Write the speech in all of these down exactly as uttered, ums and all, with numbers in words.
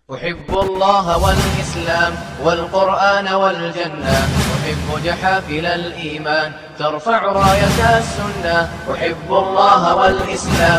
أحب الله والإسلام والقرآن والجنة، أحب جحافل الإيمان ترفع راية السنة. أحب الله والإسلام.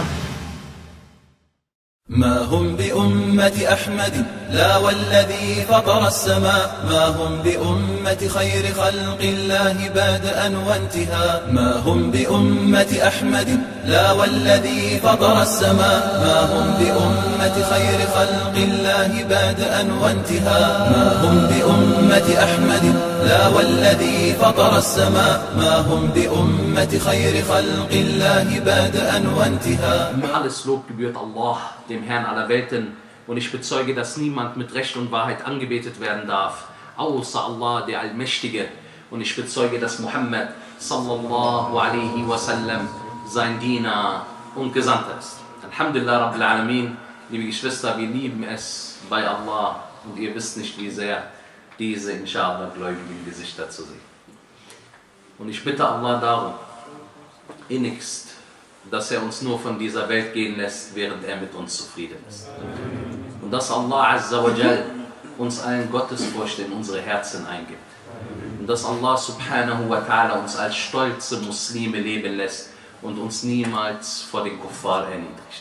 ما هم بأمة أحمد لا والذي فطر السماء، ما هم بأمة خير خلق الله بادئا وانتهاء. ما هم بأمة أحمد لا والذي فطر السماء، ما هم بأمة خير خلق الله بادئا وانتهاء. ما هم بأمة أحمد لا والذي فطر السماء، ما هم بأمة خير خلق الله بادئا وانتهاء. Alles Lob gebührt Allah, dem Herrn aller Welten, und ich bezeuge, dass niemand mit Recht und Wahrheit angebetet werden darf, außer Allah, der Allmächtige. Und ich bezeuge, dass Muhammad sallallahu alaihi wasallam sein Diener und Gesandter ist. Alhamdulillah Rabbil Alamin, liebe Geschwister, wir lieben es bei Allah, und ihr wisst nicht, wie sehr diese inshallah gläubigen Gesichter zu sehen. Und ich bitte Allah darum, innigst, dass er uns nur von dieser Welt gehen lässt, während er mit uns zufrieden ist. Und dass Allah Azza wa Jal uns allen Gottesfurcht in unsere Herzen eingibt. Und dass Allah Subhanahu wa Ta'ala uns als stolze Muslime leben lässt und uns niemals vor den Kuffar erniedrigt.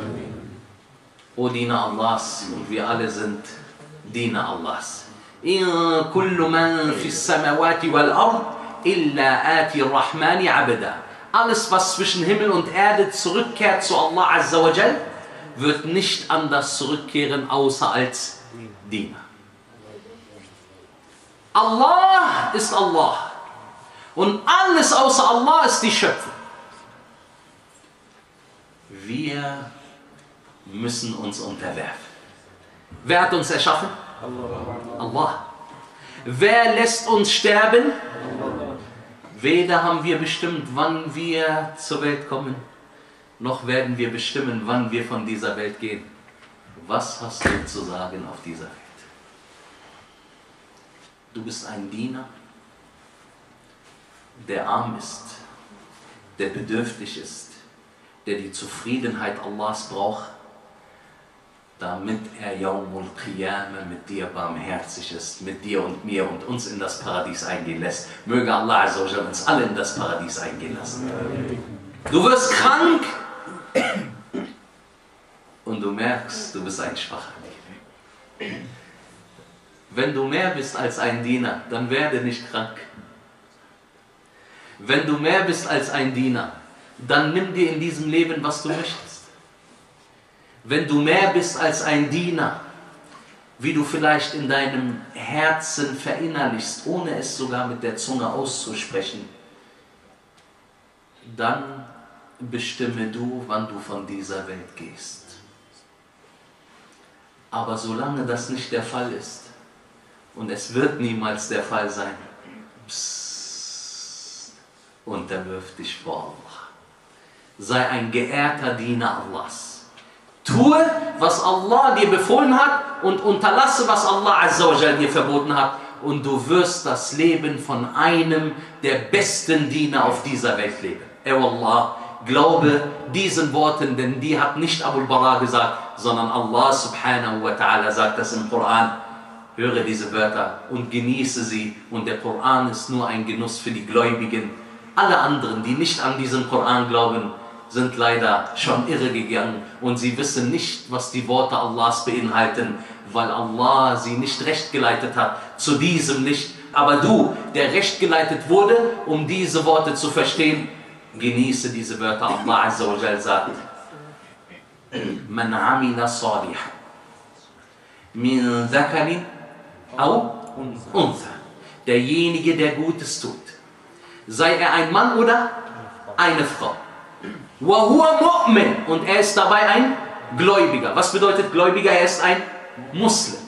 O Diener Allahs, und wir alle sind Diener Allahs. In kullu man fis samawati wal ard illa ati ar-Rahmani abda. Alles, was zwischen Himmel und Erde zurückkehrt zu Allah Azza wa Jal, wird nicht anders zurückkehren, außer als Diener. Allah ist Allah. Und alles außer Allah ist die Schöpfung. Wir müssen uns unterwerfen. Wer hat uns erschaffen? Allah. Allah. Wer lässt uns sterben? Weder haben wir bestimmt, wann wir zur Welt kommen, noch werden wir bestimmen, wann wir von dieser Welt gehen. Was hast du zu sagen auf dieser Welt? Du bist ein Diener, der arm ist, der bedürftig ist, der die Zufriedenheit Allahs braucht, damit er Yawmul Qiyamah mit dir barmherzig ist, mit dir und mir und uns in das Paradies eingehen lässt. Möge Allah Azza wa Jalla uns alle in das Paradies eingehen lassen. Du wirst krank und du merkst, du bist ein schwacher Diener. Wenn du mehr bist als ein Diener, dann werde nicht krank. Wenn du mehr bist als ein Diener, dann nimm dir in diesem Leben, was du möchtest. Wenn du mehr bist als ein Diener, wie du vielleicht in deinem Herzen verinnerlichst, ohne es sogar mit der Zunge auszusprechen, dann bestimme du, wann du von dieser Welt gehst. Aber solange das nicht der Fall ist, und es wird niemals der Fall sein, psst, unterwirf dich vor Allah. Sei ein geehrter Diener Allahs. Tue, was Allah dir befohlen hat, und unterlasse, was Allah Azza wa Jal dir verboten hat, und du wirst das Leben von einem der besten Diener auf dieser Welt leben. Ey Allah, glaube diesen Worten, denn die hat nicht Abu al-Bara gesagt, sondern Allah Subhanahu wa Ta'ala sagt das im Koran. Höre diese Wörter und genieße sie, und der Koran ist nur ein Genuss für die Gläubigen. Alle anderen, die nicht an diesen Koran glauben, sind leider schon irre gegangen, und sie wissen nicht, was die Worte Allahs beinhalten, weil Allah sie nicht recht geleitet hat zu diesem Licht. Aber du, der recht geleitet wurde, um diese Worte zu verstehen, genieße diese Wörter. Allah Azza wa Jal sagt: Man amila salih min dhakarin aw untha. Derjenige, der Gutes tut, sei er ein Mann oder eine Frau. وَهُوَ مُؤْمِنٌ, und er ist dabei ein Gläubiger. Was bedeutet Gläubiger? Er ist ein Muslim.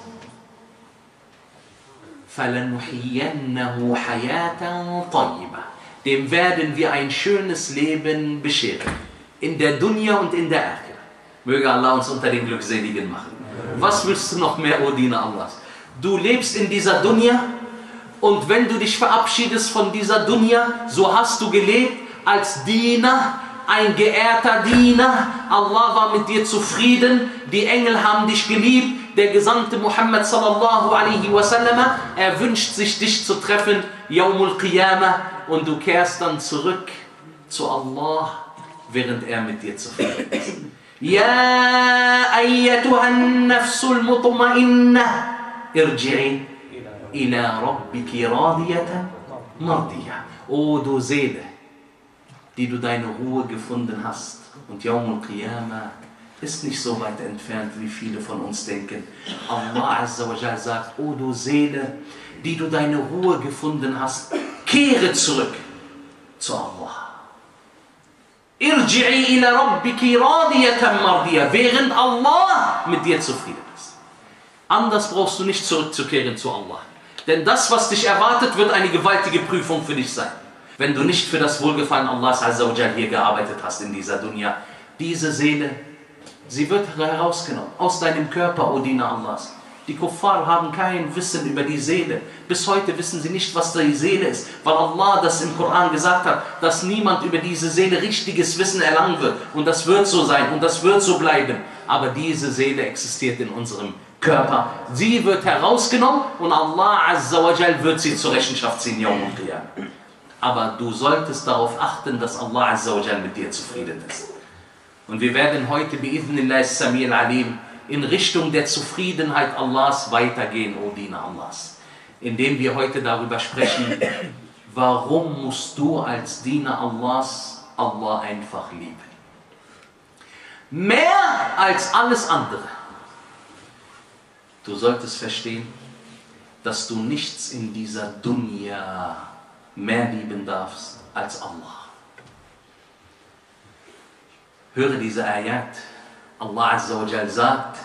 فَلَنُحْيَنَّهُ حَيَاةً طَيِّبَةً. Dem werden wir ein schönes Leben bescheren. In der Dunya und in der Akhirah. Möge Allah uns unter den Glückseligen machen. Was willst du noch mehr, O Diener Allahs? Du lebst in dieser Dunya, und wenn du dich verabschiedest von dieser Dunya, so hast du gelebt als Diener ein geehrter Diener. Allah war mit dir zufrieden, die Engel haben dich geliebt, der Gesandte Muhammad sallallahu alaihi wasallam, er wünscht sich, dich zu treffen, Yawmul Qiyamah, und du kehrst dann zurück zu Allah, während er mit dir zufrieden ist. Ya ayyatuhan nafsul mutma'innah, irji'i ila rabbiki radiyatan mardiyah. O du Seele, die du deine Ruhe gefunden hast, und Yawmul Qiyamah ist nicht so weit entfernt, wie viele von uns denken. Allah Azza wa Jal sagt, o du Seele, die du deine Ruhe gefunden hast, kehre zurück zu Allah. Irji'i ila rabbiki radiyatan mardiyah, während Allah mit dir zufrieden ist. Anders brauchst du nicht zurückzukehren zu Allah. Denn das, was dich erwartet, wird eine gewaltige Prüfung für dich sein. Wenn du nicht für das Wohlgefallen Allahs Azza wa Jal hier gearbeitet hast in dieser Dunya. Diese Seele, sie wird herausgenommen aus deinem Körper, o Diener Allahs. Die Kuffar haben kein Wissen über die Seele. Bis heute wissen sie nicht, was die Seele ist, weil Allah das im Koran gesagt hat, dass niemand über diese Seele richtiges Wissen erlangen wird. Und das wird so sein und das wird so bleiben. Aber diese Seele existiert in unserem Körper. Sie wird herausgenommen und Allah Azza wa Jal wird sie zur Rechenschaft ziehen, Yawmul Qiyamah. Aber du solltest darauf achten, dass Allah Azza wa Jal mit dir zufrieden ist. Und wir werden heute bi'idhnillah as-Sami' al-Alim in Richtung der Zufriedenheit Allahs weitergehen, o Diener Allahs. Indem wir heute darüber sprechen, warum musst du als Diener Allahs Allah einfach lieben? Mehr als alles andere. Du solltest verstehen, dass du nichts in dieser Dunya mehr lieben darfst als Allah. Höre diese Ayat. Allah Azza wa Jal sagt,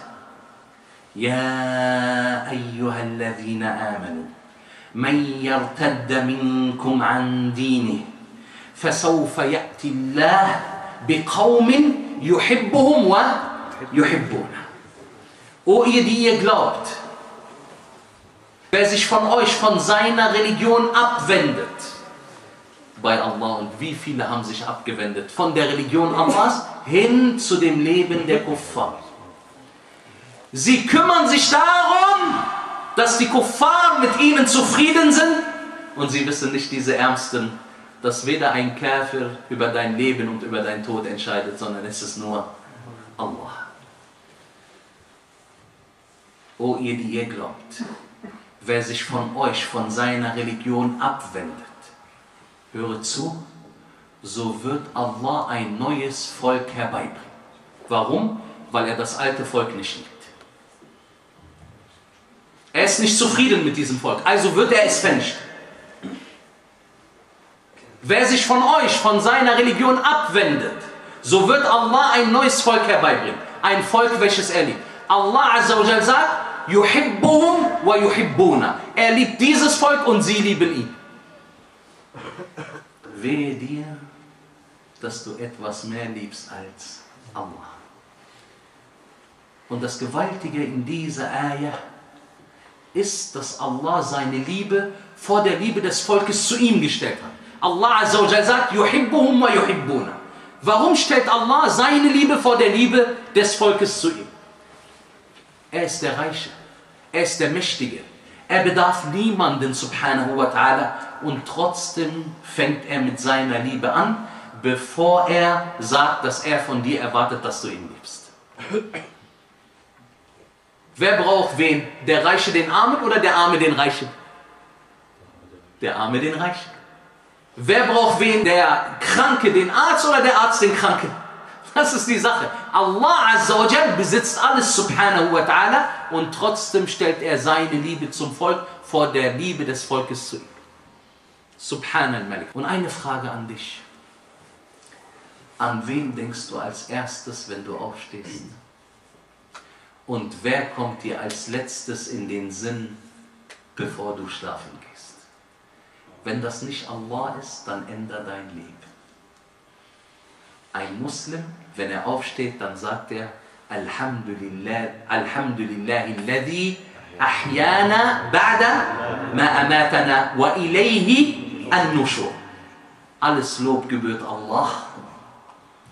Ya ayyuhalladhina amanu, man yartadda minkum an dinih, fasawfa ya'ti Allah biqawmin yuhibbuhum wa yuhibbuna. O ihr, die ihr glaubt, wer sich von euch, von seiner Religion abwendet, bei Allah, und wie viele haben sich abgewendet von der Religion Allahs hin zu dem Leben der Kuffar. Sie kümmern sich darum, dass die Kuffar mit ihnen zufrieden sind, und sie wissen nicht, diese Ärmsten, dass weder ein Kafir über dein Leben und über deinen Tod entscheidet, sondern es ist nur Allah. O ihr, die ihr glaubt, wer sich von euch, von seiner Religion abwendet, höre zu, so wird Allah ein neues Volk herbeibringen. Warum? Weil er das alte Volk nicht liebt. Er ist nicht zufrieden mit diesem Volk, also wird er es vernichten. Wer sich von euch, von seiner Religion abwendet, so wird Allah ein neues Volk herbeibringen. Ein Volk, welches er liebt. Allah Azza wa Jal sagt, Yuhibbuhum wa yuhibbuna. Er liebt dieses Volk und sie lieben ihn. Wehe dir, dass du etwas mehr liebst als Allah. Und das Gewaltige in dieser Ayah ist, dass Allah seine Liebe vor der Liebe des Volkes zu ihm gestellt hat. Allah Azza wa Jal sagt, Yuhibbuhum wa yuhibbuna. Warum stellt Allah seine Liebe vor der Liebe des Volkes zu ihm? Er ist der Reiche, er ist der Mächtige. Er bedarf niemanden, subhanahu wa ta'ala, und trotzdem fängt er mit seiner Liebe an, bevor er sagt, dass er von dir erwartet, dass du ihn liebst. Wer braucht wen? Der Reiche den Armen oder der Arme den Reichen? Der Arme den Reichen. Wer braucht wen? Der Kranke den Arzt oder der Arzt den Kranken? Das ist die Sache. Allah Azza wa Jal besitzt alles, subhanahu wa ta'ala, und trotzdem stellt er seine Liebe zum Volk vor der Liebe des Volkes zu ihm. Subhanal Malik. Und eine Frage an dich. An wen denkst du als erstes, wenn du aufstehst? Und wer kommt dir als letztes in den Sinn, bevor du schlafen gehst? Wenn das nicht Allah ist, dann ändere dein Leben. Ein Muslim, wenn er aufsteht, dann sagt er, Alhamdulillah, Alhamdulillah, alladhi ahyana ba'da ma amatana wa ilayhi an-nushur. Alles Lob gebührt Allah,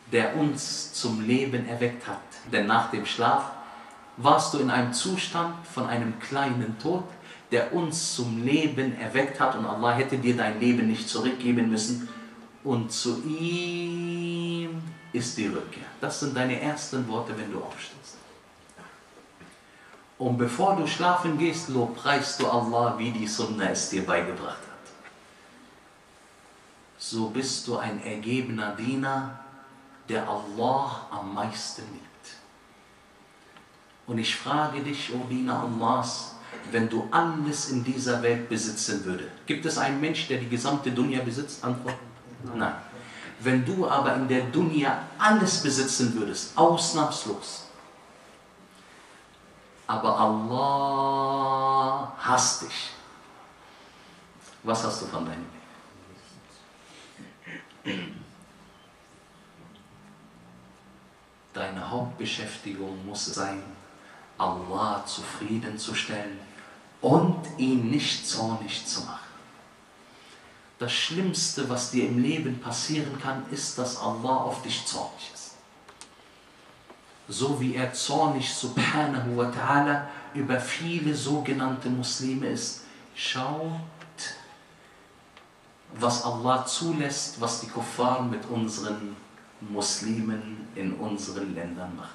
der uns zum Leben erweckt hat. Denn nach dem Schlaf warst du in einem Zustand von einem kleinen Tod, der uns zum Leben erweckt hat, und Allah hätte dir dein Leben nicht zurückgeben müssen, und zu ihm ist die Rückkehr. Das sind deine ersten Worte, wenn du aufstehst. Und bevor du schlafen gehst, lobpreist du Allah, wie die Sunna es dir beigebracht hat. So bist du ein ergebener Diener, der Allah am meisten liebt. Und ich frage dich, O Diener Allahs, wenn du alles in dieser Welt besitzen würdest, gibt es einen Mensch, der die gesamte Dunya besitzt? Antwort: Nein. Wenn du aber in der Dunya alles besitzen würdest, ausnahmslos, aber Allah hasst dich, was hast du von deinem Leben? Deine Hauptbeschäftigung muss sein, Allah zufriedenzustellen und ihn nicht zornig zu machen. Das Schlimmste, was dir im Leben passieren kann, ist, dass Allah auf dich zornig ist. So wie er zornig, subhanahu wa ta'ala, über viele sogenannte Muslime ist. Schaut, was Allah zulässt, was die Kuffar mit unseren Muslimen in unseren Ländern machen.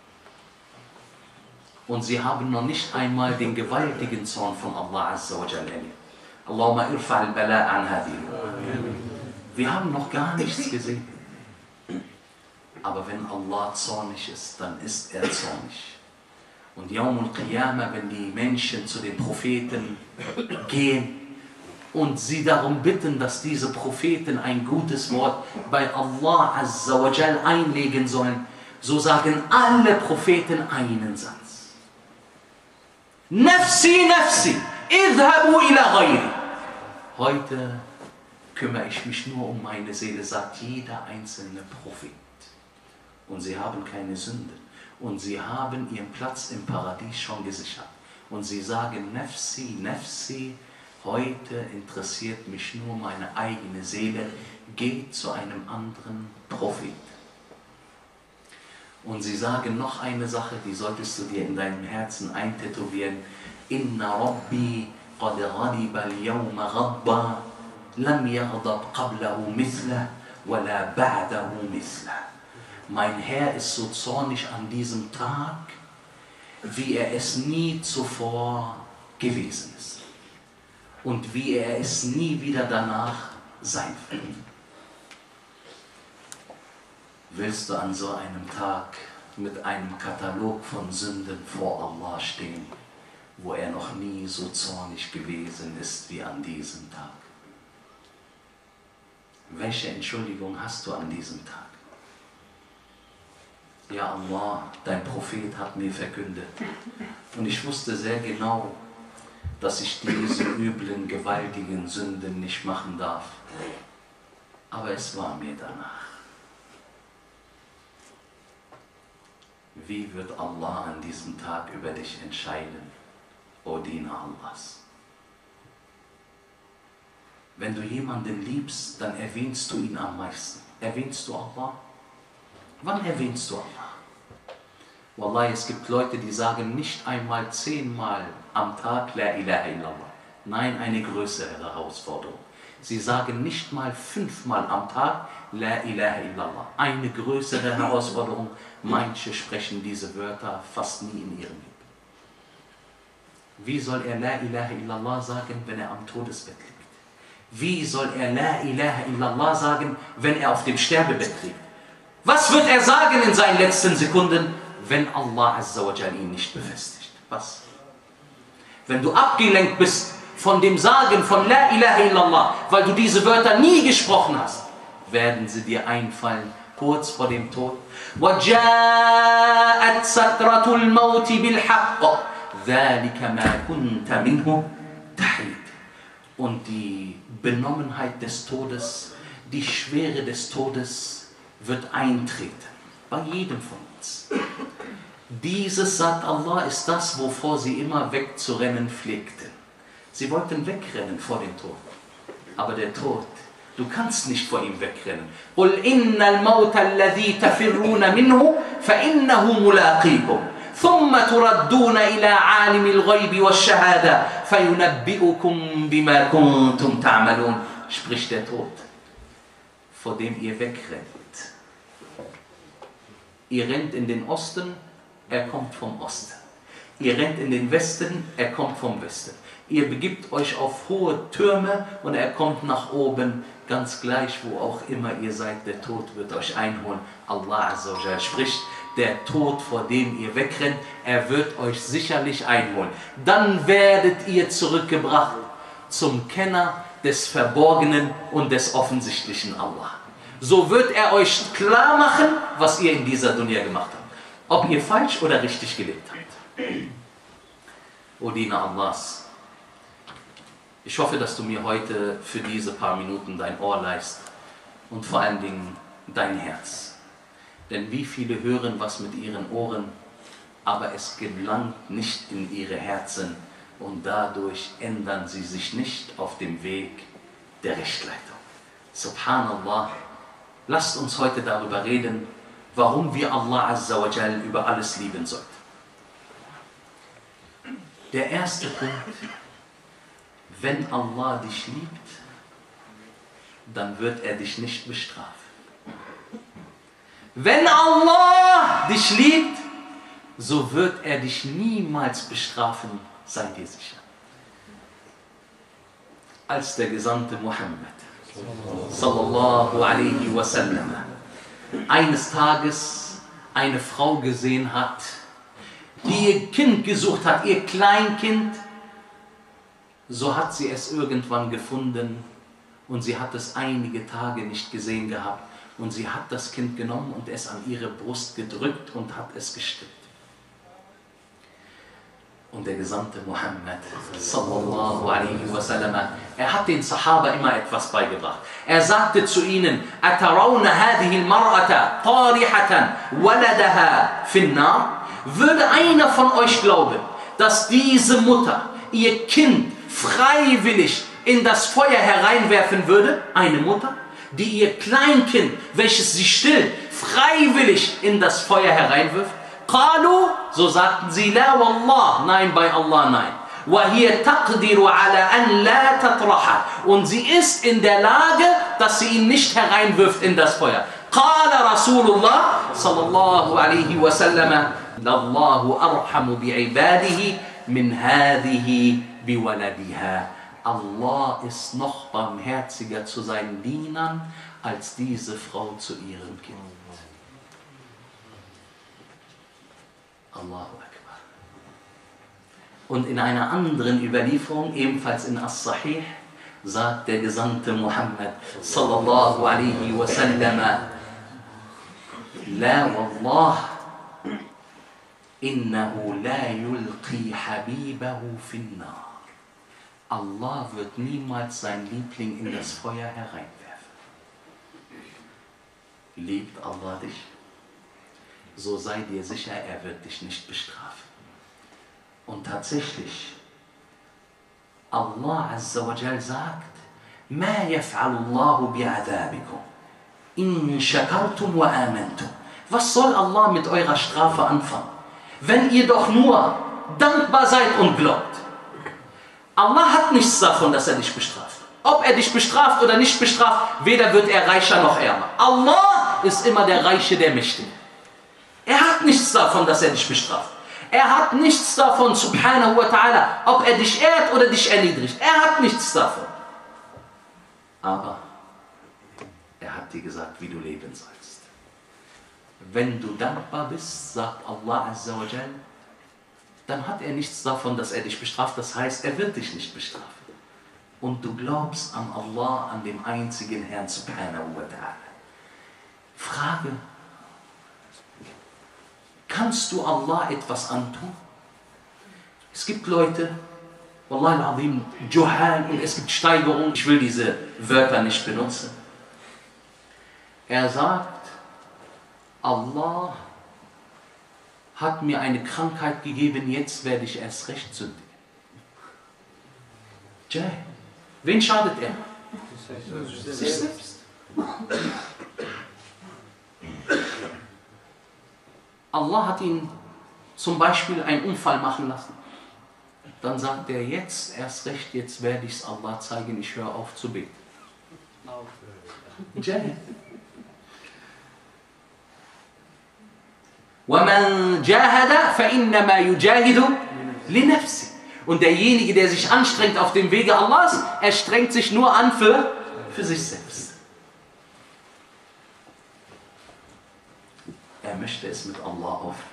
Und sie haben noch nicht einmal den gewaltigen Zorn von Allah Azza wa Jalla erlebt. Allahumma irfa' al-bala' an hadhihi. Wir haben noch gar nichts gesehen. Aber wenn Allah zornig ist, dann ist er zornig. Und Yawm al-Qiyamah, wenn die Menschen zu den Propheten gehen und sie darum bitten, dass diese Propheten ein gutes Wort bei Allah Azza wa Jal einlegen sollen, so sagen alle Propheten einen Satz. Nafsi, nafsi, idhabu ila ghayri. Heute kümmere ich mich nur um meine Seele, sagt jeder einzelne Prophet. Und sie haben keine Sünde. Und sie haben ihren Platz im Paradies schon gesichert. Und sie sagen, Nafsi, Nafsi, heute interessiert mich nur meine eigene Seele, geht zu einem anderen Prophet. Und sie sagen noch eine Sache, die solltest du dir in deinem Herzen eintätowieren. Inna Rabbi qad ghadiba al-yawma ghadba, lam yaghdab qablahu mithlah, wala ba'dahu mithlah. Mein Herr ist so zornig an diesem Tag, wie er es nie zuvor gewesen ist. Und wie er es nie wieder danach sein wird. Willst du an so einem Tag mit einem Katalog von Sünden vor Allah stehen, wo er noch nie so zornig gewesen ist wie an diesem Tag? Welche Entschuldigung hast du an diesem Tag? Ja Allah, dein Prophet hat mir verkündet und ich wusste sehr genau, dass ich diese üblen, gewaltigen Sünden nicht machen darf. Aber es war mir danach. Wie wird Allah an diesem Tag über dich entscheiden, O Diener Allahs? Wenn du jemanden liebst, dann erwähnst du ihn am meisten. Erwähnst du Allah? Wann erwähnst du Allah? Wallahi, es gibt Leute, die sagen nicht einmal zehnmal am Tag La ilaha illallah. Nein, eine größere Herausforderung. Sie sagen nicht mal fünfmal am Tag La ilaha illallah. Eine größere Herausforderung. Manche sprechen diese Wörter fast nie in ihrem Leben. Wie soll er La ilaha illallah sagen, wenn er am Todesbett liegt? Wie soll er La ilaha illallah sagen, wenn er auf dem Sterbebett liegt? Was wird er sagen in seinen letzten Sekunden, wenn Allah Azza wa Jal ihn nicht befestigt? Was? Wenn du abgelenkt bist von dem Sagen von La ilaha illallah, weil du diese Wörter nie gesprochen hast, werden sie dir einfallen, kurz vor dem Tod. وَجَاءَتْ سَكْرَةُ الْمَوْتِ بِالْحَقِّ ذَلِكَ مَا كُنْتَ مِنْهُ تَحِيدٌ. Und die Benommenheit des Todes, die Schwere des Todes wird eintreten, bei jedem von uns. Dieses, sagt Allah, ist das, wovor sie immer wegzurennen pflegten. Sie wollten wegrennen vor dem Tod. Aber der Tod Du kannst nicht vor ihm wegrennen. قُلْ إِنَّ الْمَوْتَ الَّذِي تَفِرُّونَ مِنْهُ فَإِنَّهُ مُلَاقِيكُمْ ثُمَّ تُرَدُّونَ إِلَى عَالِمِ الْغَيْبِ وَالشَّهَادَةِ فَيُنَبِّئُكُمْ بِمَا كُنْتُمْ تَعْمَلُونَ. Spricht der Tod, vor dem ihr wegrennt. Ihr rennt in den Osten, er kommt vom Osten. Ihr rennt in den Westen, er kommt vom Westen. Ihr begibt euch auf hohe Türme und er kommt nach oben, ganz gleich, wo auch immer ihr seid, der Tod wird euch einholen. Allah Azza wa Jalla spricht, der Tod, vor dem ihr wegrennt, er wird euch sicherlich einholen. Dann werdet ihr zurückgebracht zum Kenner des Verborgenen und des offensichtlichen Allah. So wird er euch klar machen, was ihr in dieser Dunya gemacht habt. Ob ihr falsch oder richtig gelebt habt. O Diener Allahs, ich hoffe, dass du mir heute für diese paar Minuten dein Ohr leihst und vor allen Dingen dein Herz. Denn wie viele hören was mit ihren Ohren, aber es gelangt nicht in ihre Herzen und dadurch ändern sie sich nicht auf dem Weg der Rechtleitung. Subhanallah, lasst uns heute darüber reden, warum wir Allah Azza wa Jal über alles lieben sollten. Der erste Punkt: Wenn Allah dich liebt, dann wird er dich nicht bestrafen. Wenn Allah dich liebt, so wird er dich niemals bestrafen, sei dir sicher. Als der Gesandte Muhammad sallallahu alaihi wasallam eines Tages eine Frau gesehen hat, die ihr Kind gesucht hat, ihr Kleinkind, so hat sie es irgendwann gefunden und sie hat es einige Tage nicht gesehen gehabt und sie hat das Kind genommen und es an ihre Brust gedrückt und hat es gestillt. Und der Gesandte Muhammad sallallahu alaihi wasallam, er hat den Sahaba immer etwas beigebracht. Er sagte zu ihnen: Atarawna hadhihi al-mar'ata tarihatan waladaha fi an-nar? Würde einer von euch glauben, dass diese Mutter ihr Kind freiwillig in das Feuer hereinwerfen würde? Eine Mutter, die ihr Kleinkind, welches sie stillt, freiwillig in das Feuer hereinwirft? Qalu, so sagten sie: La wallah, nein, bei Allah, nein. وَهِيَ تَقْدِرُ عَلَى أَنْ لَا تَطْرَحَ, und sie ist in der Lage, dass sie ihn nicht hereinwirft in das Feuer. قال رسول الله صلى الله عليه وسلم: لله أرحم بعباده من هذه بولدها. Allah ist noch barmherziger zu seinen Dienern als diese Frau zu ihrem Kind. Allahu Akbar. Und in einer anderen Überlieferung, ebenfalls in As-Sahih, sagt der Gesandte Muhammad sallallahu alaihi wasallam: La wallah, innahu la yulqi habibahu fin nar. Allah wird niemals seinen Liebling in das Feuer hereinwerfen. Liebt Allah dich? So sei dir sicher, er wird dich nicht bestrafen. Und tatsächlich, Allah Azza wa Jal sagt: Ma yaf'alu Allahu bi'adhabikum in shakartum wa amantum. Was soll Allah mit eurer Strafe anfangen, wenn ihr doch nur dankbar seid und glaubt? Allah hat nichts davon, dass er dich bestraft. Ob er dich bestraft oder nicht bestraft, weder wird er reicher noch ärmer. Allah ist immer der Reiche, der Mächtige. Er hat nichts davon, dass er dich bestraft. Er hat nichts davon, subhanahu wa ta'ala, ob er dich ehrt oder dich erniedrigt. Er hat nichts davon. Aber er hat dir gesagt, wie du leben sollst. Wenn du dankbar bist, sagt Allah Azza wa Jal, dann hat er nichts davon, dass er dich bestraft. Das heißt, er wird dich nicht bestrafen. Und du glaubst an Allah, an dem einzigen Herrn subhanahu wa ta'ala. Frage: Kannst du Allah etwas antun? Es gibt Leute, Wallahi al-Azim, Juhal, und es gibt Steigerungen. Ich will diese Wörter nicht benutzen. Er sagt: Allah hat mir eine Krankheit gegeben, jetzt werde ich erst recht sündigen. Jai, wen schadet er? Sich selbst. Allah hat ihn zum Beispiel einen Unfall machen lassen. Dann sagt er, jetzt erst recht, jetzt werde ich es Allah zeigen, ich höre auf zu beten. Jahid. وَمَنْ جَاهَدَ فَإِنَّمَا يُجَاهِدُ لِنَفْسِهِ. Und derjenige, der sich anstrengt auf dem Wege Allahs, er strengt sich nur an für, für sich selbst. Er möchte es mit Allah aufnehmen.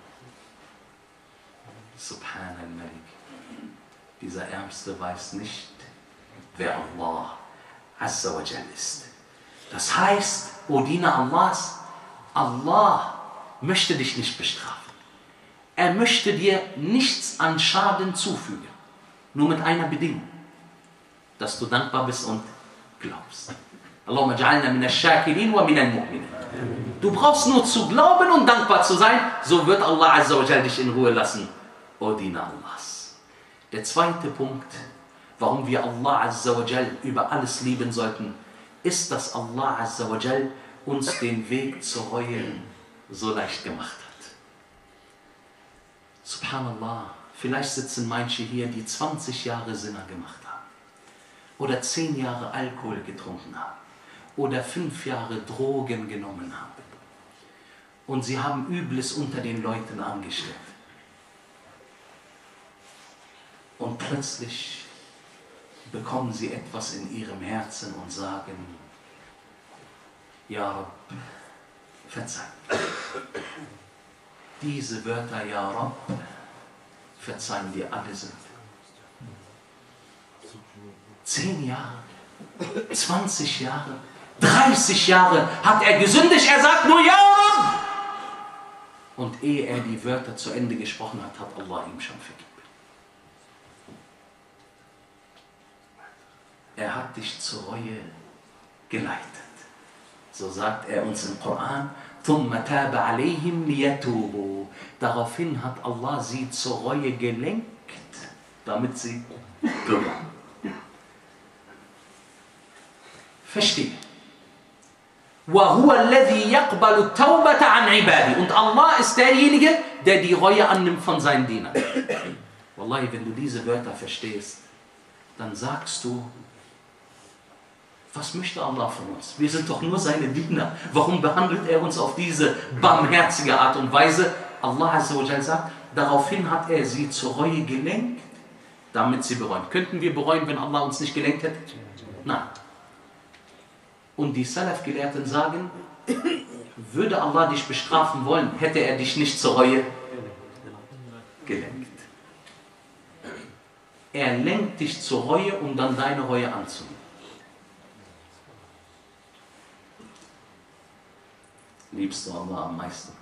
Subhan al-Malik. Dieser Ärmste weiß nicht, wer Allah Azza wa Jal ist. Das heißt, o Diener Allahs, Allah möchte dich nicht bestrafen. Er möchte dir nichts an Schaden zufügen. Nur mit einer Bedingung, dass du dankbar bist und glaubst. Allahumma ja'alna min ash-shakirin wa min al-mu'minin. Du brauchst nur zu glauben und dankbar zu sein, so wird Allah Azza wa Jal dich in Ruhe lassen, o Diener Allahs. Der zweite Punkt, warum wir Allah Azza wa Jal über alles lieben sollten, ist, dass Allah Azza wa Jal uns den Weg zur Reue so leicht gemacht hat. Subhanallah, vielleicht sitzen manche hier, die zwanzig Jahre Sinna gemacht haben. Oder zehn Jahre Alkohol getrunken haben. Oder fünf Jahre Drogen genommen haben. Und sie haben Übles unter den Leuten angestellt. Und plötzlich bekommen sie etwas in ihrem Herzen und sagen, Ja Rabb, verzeih. Diese Wörter, Ja Rabb, verzeihen dir alle Sünden. Zehn Jahre, zwanzig Jahre, dreißig Jahre hat er gesündigt, er sagt nur Ja Rabb. Und ehe er die Wörter zu Ende gesprochen hat, hat Allah ihm schon vergeben. Er hat dich zur Reue geleitet. So sagt er uns im Koran, ثُمَّ تَابَ عَلَيْهِمْ لِيَتُوبُوا. Daraufhin hat Allah sie zur Reue gelenkt, damit sie bereuen. Verstehe. وَهُوَ الَّذِي يَقْبَلُ التَّوْبَةَ عَنْ عِبَادِهِ. Und Allah ist derjenige, der die Reue annimmt von seinen Dienern. Wallahi, wenn du diese Wörter verstehst, dann sagst du, was möchte Allah von uns? Wir sind doch nur seine Diener. Warum behandelt er uns auf diese barmherzige Art und Weise? Allah Azza wa Jal sagt, daraufhin hat er sie zur Reue gelenkt, damit sie bereuen. Könnten wir bereuen, wenn Allah uns nicht gelenkt hätte? Nein. Und die Salaf-Gelehrten sagen, würde Allah dich bestrafen wollen, hätte er dich nicht zur Reue gelenkt. Er lenkt dich zur Reue, um dann deine Reue anzunehmen. Liebst du Allah am meisten?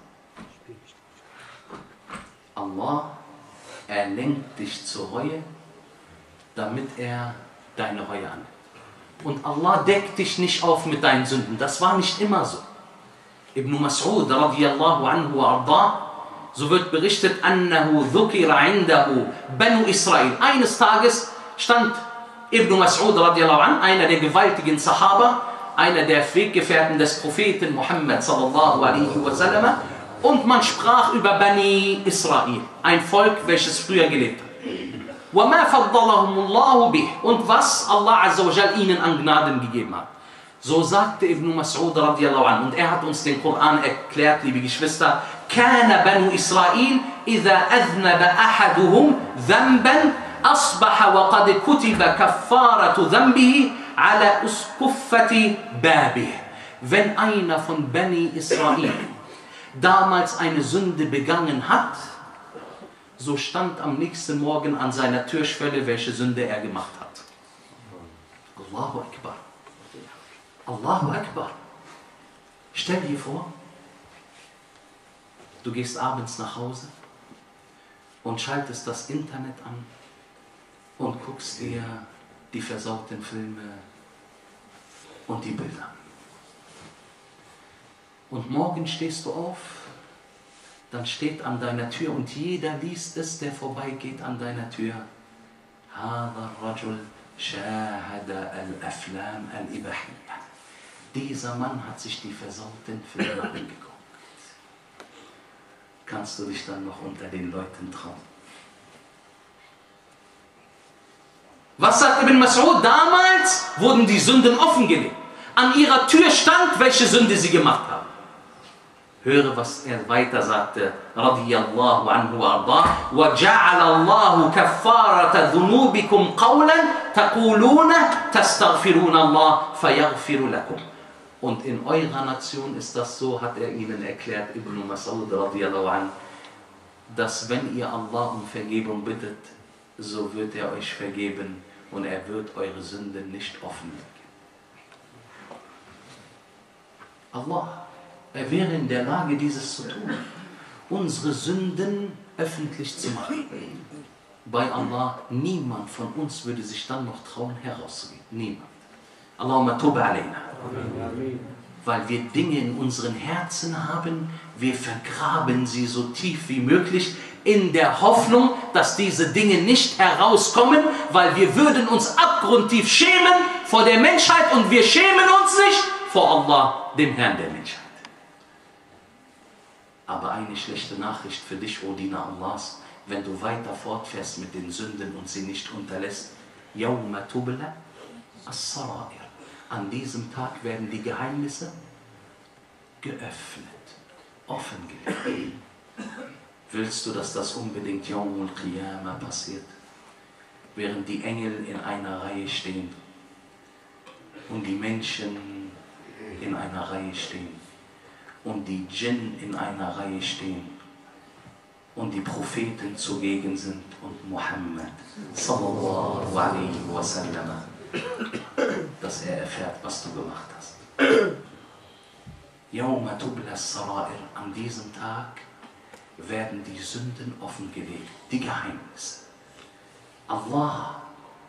Allah, er lenkt dich zur Reue, damit er deine Reue annimmt. Und Allah deckt dich nicht auf mit deinen Sünden. Das war nicht immer so. Ibn Mas'ud radiyallahu anhu wa arda, so wird berichtet, annahu dhukira indahu Banu Israel. Eines Tages stand Ibn Mas'ud radiyallahu anhu, einer der gewaltigen Sahaba, einer der Weggefährten des Propheten Muhammad sallallahu alaihi wasallam, und man sprach über Bani Israel, ein Volk, welches früher gelebt hat. وَمَا فَضَّلَهُمُ اللَّهُ بِهِ. Und was Allah Azza wa Jal ihnen an Gnaden gegeben hat. So sagte Ibn Mas'ud radiyallahu anhu, und er hat uns den Koran erklärt, liebe Geschwister, كَانَ بَنُ إِسْرَائِيلِ إِذَا أَذْنَبَ أَحَدُهُمْ ذَنْبًا أَصْبَحَ وَقَدْ كُتِبَ كَفَّارَةُ ذَنْبِهِ عَلَى أُسْكُفَّةِ بَابِهِ. Wenn einer von Bani Israel damals eine Sünde begangen hat, so stand am nächsten Morgen an seiner Türschwelle, welche Sünde er gemacht hat. Allahu Akbar. Allahu Akbar. Stell dir vor, du gehst abends nach Hause und schaltest das Internet an und guckst dir die versauten Filme und die Bilder. Und morgen stehst du auf, dann steht an deiner Tür, und jeder liest es, der vorbeigeht an deiner Tür. Hadha rajul Shahada al-Aflam al-Ibahiyya. Dieser Mann hat sich die versauten Filme angeguckt. Kannst du dich dann noch unter den Leuten trauen? Was sagt Ibn Mas'ud? Damals wurden die Sünden offengelegt. An ihrer Tür stand, welche Sünde sie gemacht haben. Höre, was er weiter sagte. Radiyallahu anhu wa arda. Wa ja'ala Allahu kaffarata dhunubikum qawlan taquluna tastaghfiruna Allah fayaghfiru lakum. Und in eurer Nation ist das so, hat er ihnen erklärt, Ibn Mas'ud radiyallahu anhu, dass wenn ihr Allah um Vergebung bittet, so wird er euch vergeben und er wird eure Sünden nicht offenlegen. Allah, er wäre in der Lage, dieses zu tun, unsere Sünden öffentlich zu machen. Bei Allah, niemand von uns würde sich dann noch trauen, herauszugehen. Niemand. Allahumma tub alayna. Weil wir Dinge in unseren Herzen haben, wir vergraben sie so tief wie möglich, in der Hoffnung, dass diese Dinge nicht herauskommen, weil wir würden uns abgrundtief schämen vor der Menschheit und wir schämen uns nicht vor Allah, dem Herrn der Menschheit. Aber eine schlechte Nachricht für dich, O Diener Allahs, wenn du weiter fortfährst mit den Sünden und sie nicht unterlässt, Yawma tubla as-sarair. An diesem Tag werden die Geheimnisse geöffnet, offengelegt. Willst du, dass das unbedingt Yawm al-Qiyamah passiert? Während die Engel in einer Reihe stehen und die Menschen in einer Reihe stehen und die Djinn in einer Reihe stehen und die Propheten zugegen sind und Muhammad sallallahu alaihi wasallam, dass er erfährt, was du gemacht hast. Yawma tubla as-sarair. An diesem Tag werden die Sünden offengelegt, die Geheimnisse. Allah,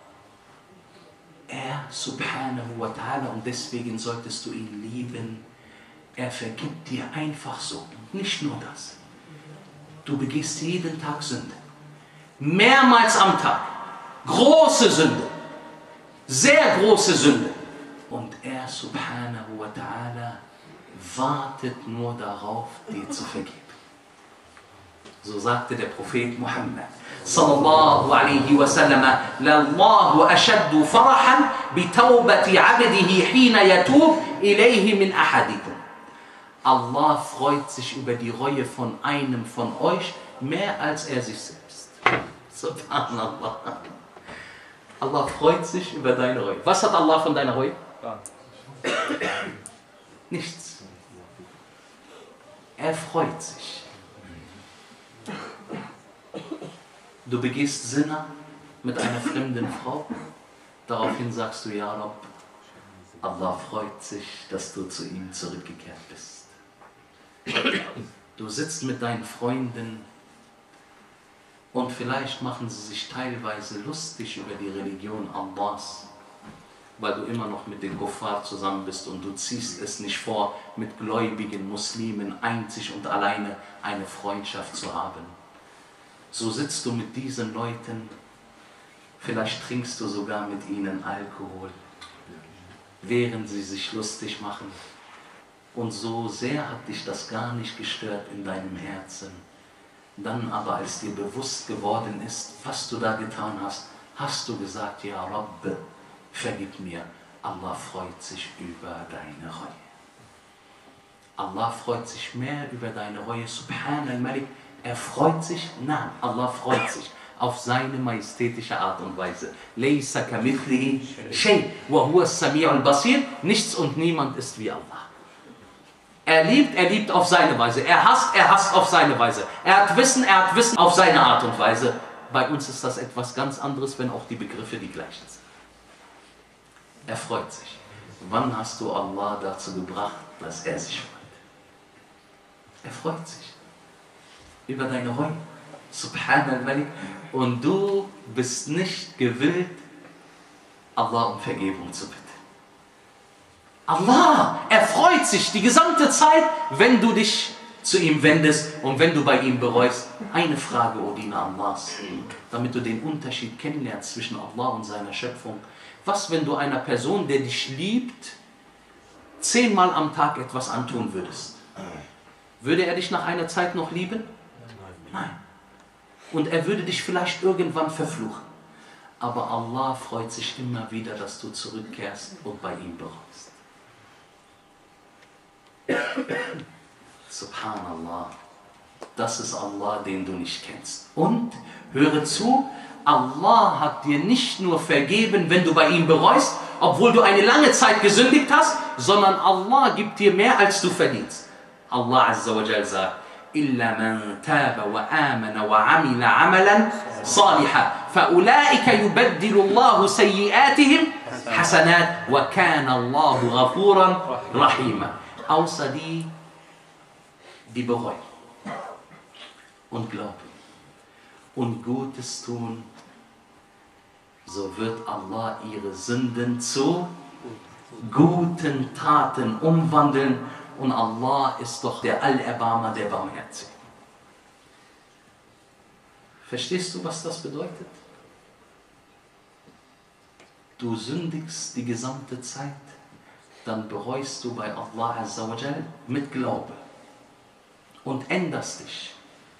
er subhanahu wa ta'ala, und deswegen solltest du ihn lieben, er vergibt dir einfach so. Nicht nur das. Du begehst jeden Tag Sünde. Mehrmals am Tag. Große Sünde. Sehr große Sünde. Und er subhanahu wa ta'ala wartet nur darauf, dir zu vergeben. So sagte der Prophet Muhammad sallallahu alaihi wasallam: Lallahu ashaddu farahan bi tawbati abdihi hina yatub ilayhi min ahadikum. Allah freut sich über die Reue von einem von euch mehr als er sich selbst. Subhanallah. Allah freut sich über deine Reue. Was hat Allah von deiner Reue? Nichts. Er freut sich. Du begehst Sinna mit einer fremden Frau. Daraufhin sagst du: Ja Rabb, Allah freut sich, dass du zu ihm zurückgekehrt bist. Du sitzt mit deinen Freunden und vielleicht machen sie sich teilweise lustig über die Religion Allahs, weil du immer noch mit den Kuffar zusammen bist und du ziehst es nicht vor, mit gläubigen Muslimen einzig und alleine eine Freundschaft zu haben. So sitzt du mit diesen Leuten, vielleicht trinkst du sogar mit ihnen Alkohol, während sie sich lustig machen. Und so sehr hat dich das gar nicht gestört in deinem Herzen. Dann aber, als dir bewusst geworden ist, was du da getan hast, hast du gesagt: Ja Rabb, vergib mir. Allah freut sich über deine Reue. Allah freut sich mehr über deine Reue. Subhan al-Malik, er freut sich, nein, Allah freut sich auf seine majestätische Art und Weise. Laysa kamithlihi shay wa huwa as-sami'ul basir. Nichts und niemand ist wie Allah. Er liebt, er liebt auf seine Weise. Er hasst, er hasst auf seine Weise. Er hat Wissen, er hat Wissen auf seine Art und Weise. Bei uns ist das etwas ganz anderes, wenn auch die Begriffe die gleichen sind. Er freut sich. Wann hast du Allah dazu gebracht, dass er sich freut? Er freut sich über deine Reue. Subhanallah. Und du bist nicht gewillt, Allah um Vergebung zu bitten. Allah, er freut sich die gesamte Zeit, wenn du dich zu ihm wendest und wenn du bei ihm bereust, eine Frage, O Diener Allahs, damit du den Unterschied kennenlernst zwischen Allah und seiner Schöpfung. Was, wenn du einer Person, der dich liebt, zehnmal am Tag etwas antun würdest? Würde er dich nach einer Zeit noch lieben? Nein. Und er würde dich vielleicht irgendwann verfluchen. Aber Allah freut sich immer wieder, dass du zurückkehrst und bei ihm bereust. Subhanallah, das ist Allah, den du nicht kennst. Und höre zu, Allah hat dir nicht nur vergeben, wenn du bei ihm bereust, obwohl du eine lange Zeit gesündigt hast, sondern Allah gibt dir mehr, als du verdienst. Allah Azza wa Jal sagt, إِلَّا مَنْ تَابَ وَآمَنَ وَعَمِلَ عَمَلًا صَالِحًا فَأُولَٰئِكَ يُبَدِّلُ اللَّهُ سَيِّئَاتِهِمْ حَسَنَاتٍ وَكَانَ اللَّهُ غَفُورًا رَحِيمًا. Außer die, die bereuen und glauben und Gutes tun, so wird Allah ihre Sünden zu guten Taten umwandeln. Und Allah ist doch der Allerbarmer, der Barmherzige. Verstehst du, was das bedeutet? Du sündigst die gesamte Zeit, dann bereust du bei Allah Azza wa Jal mit Glaube und änderst dich.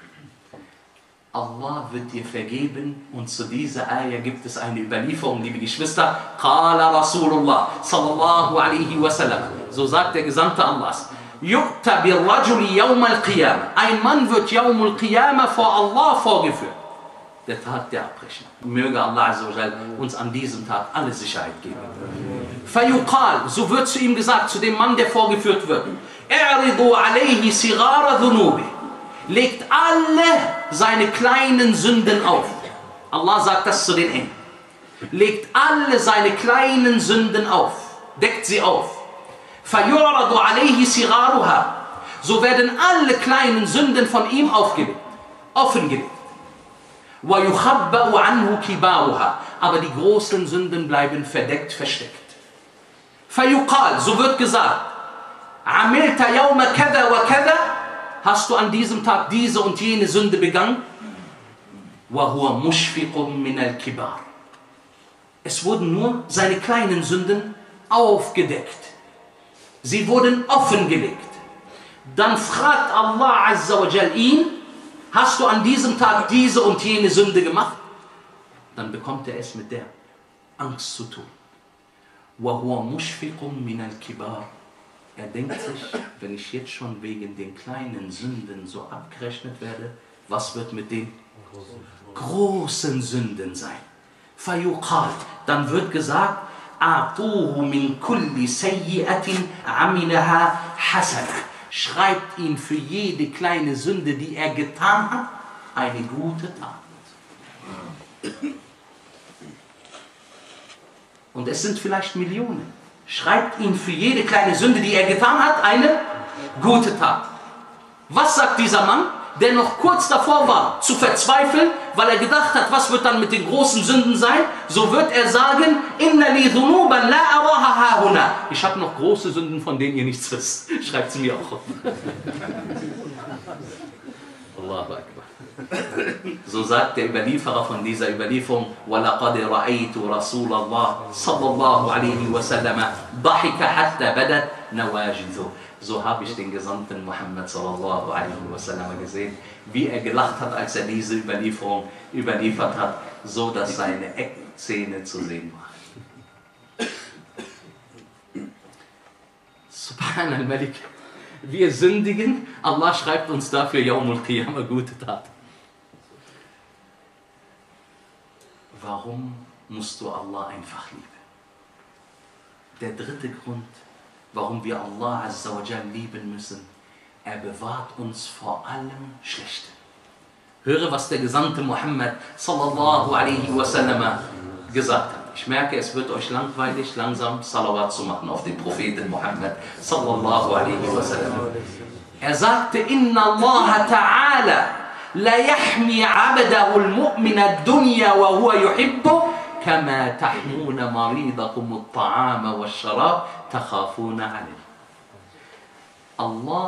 Allah wird dir vergeben und zu dieser Ayah gibt es eine Überlieferung, liebe Geschwister. Qala Rasulullah sallallahu alaihi wasallam. So sagt der Gesandte Allahs. Yu'ta bir rajuli yawm al-qiyamah. Ein Mann wird yawm al-qiyamah vor Allah vorgeführt. Der Tag der Abrechnung. Möge Allah Azza wa Jal uns an diesem Tag alle Sicherheit geben. Fayuqal, so wird zu ihm gesagt, zu dem Mann, der vorgeführt wird. I'ridu alayhi sigara dhunubi. Legt alle seine kleinen Sünden auf. Allah sagt das zu den Engeln. Legt alle seine kleinen Sünden auf. Deckt sie auf. فَيُعْرَضُ عَلَيْهِ صِغَارُهَا. So werden alle kleinen Sünden von ihm aufgelegt. Offengelegt. وَيُخَبَّأُ عَنْهُ كِبَارُهَا. Aber die großen Sünden bleiben verdeckt, versteckt. فَيُقَال, so wird gesagt, عَمِلْتَ يَوْمَ كَذَا وَكَذَا. Hast du an diesem Tag diese und jene Sünde begangen? وَهُوَ مُشْفِقٌ مِنَ الْكِبَارِ. Es wurden nur seine kleinen Sünden aufgedeckt. Sie wurden offengelegt. Dann fragt Allah Azza wa Jal ihn, hast du an diesem Tag diese und jene Sünde gemacht? Dann bekommt er es mit der Angst zu tun. وَهُوَ مُشْفِقٌ مِنَ الْكِبَارِ. Er denkt sich, wenn ich jetzt schon wegen den kleinen Sünden so abgerechnet werde, was wird mit den großen Sünden sein? Fayuqal, dann wird gesagt, A'tuhu min kulli sayyi'atin amilaha hasana. Schreibt ihn für jede kleine Sünde, die er getan hat, eine gute Tat. Und es sind vielleicht Millionen. Schreibt ihn für jede kleine Sünde, die er getan hat, eine gute Tat. Was sagt dieser Mann, der noch kurz davor war, zu verzweifeln, weil er gedacht hat, was wird dann mit den großen Sünden sein? So wird er sagen, Inna li dhunuban la araha hahuna. Ich habe noch große Sünden, von denen ihr nichts wisst. Schreibt sie mir auch. Allahu Akbar. So sagt der Überlieferer von dieser Überlieferung, وَلَقَدْ رَأَيْتُ رَسُولَ اللَّهِ صَلَّى اللَّهُ عَلَيْهِ وَسَلَّمَ ضَحِكَ حَتَّى بَدَتْ نَوَاجِذُهُ. So habe ich den Gesandten Muhammad sallallahu alaihi wasallam gesehen, wie er gelacht hat, als er diese Überlieferung überliefert hat, so dass seine Eckzähne zu sehen waren. Subhan al-Malik. Wir sündigen, Allah schreibt uns dafür Yawmul Qiyamah gute Taten. Warum musst du Allah einfach lieben? Der dritte Grund, warum wir Allah Azza wa Jal lieben müssen, er bewahrt uns vor allem Schlechten. Höre, was der Gesandte Muhammad sallallahu alaihi wasallam gesagt hat. Ich merke, es wird euch langweilig, langsam Salawat zu machen auf den Propheten Muhammad sallallahu alaihi wasallam. Er sagte, Inna Allah ta'ala la yahmi abdahu al-mu'mina ad-dunya wa huwa yuhibbu kama tahmuna maridakum at-ta'ama wash-sharab takhafuna alayh. Allah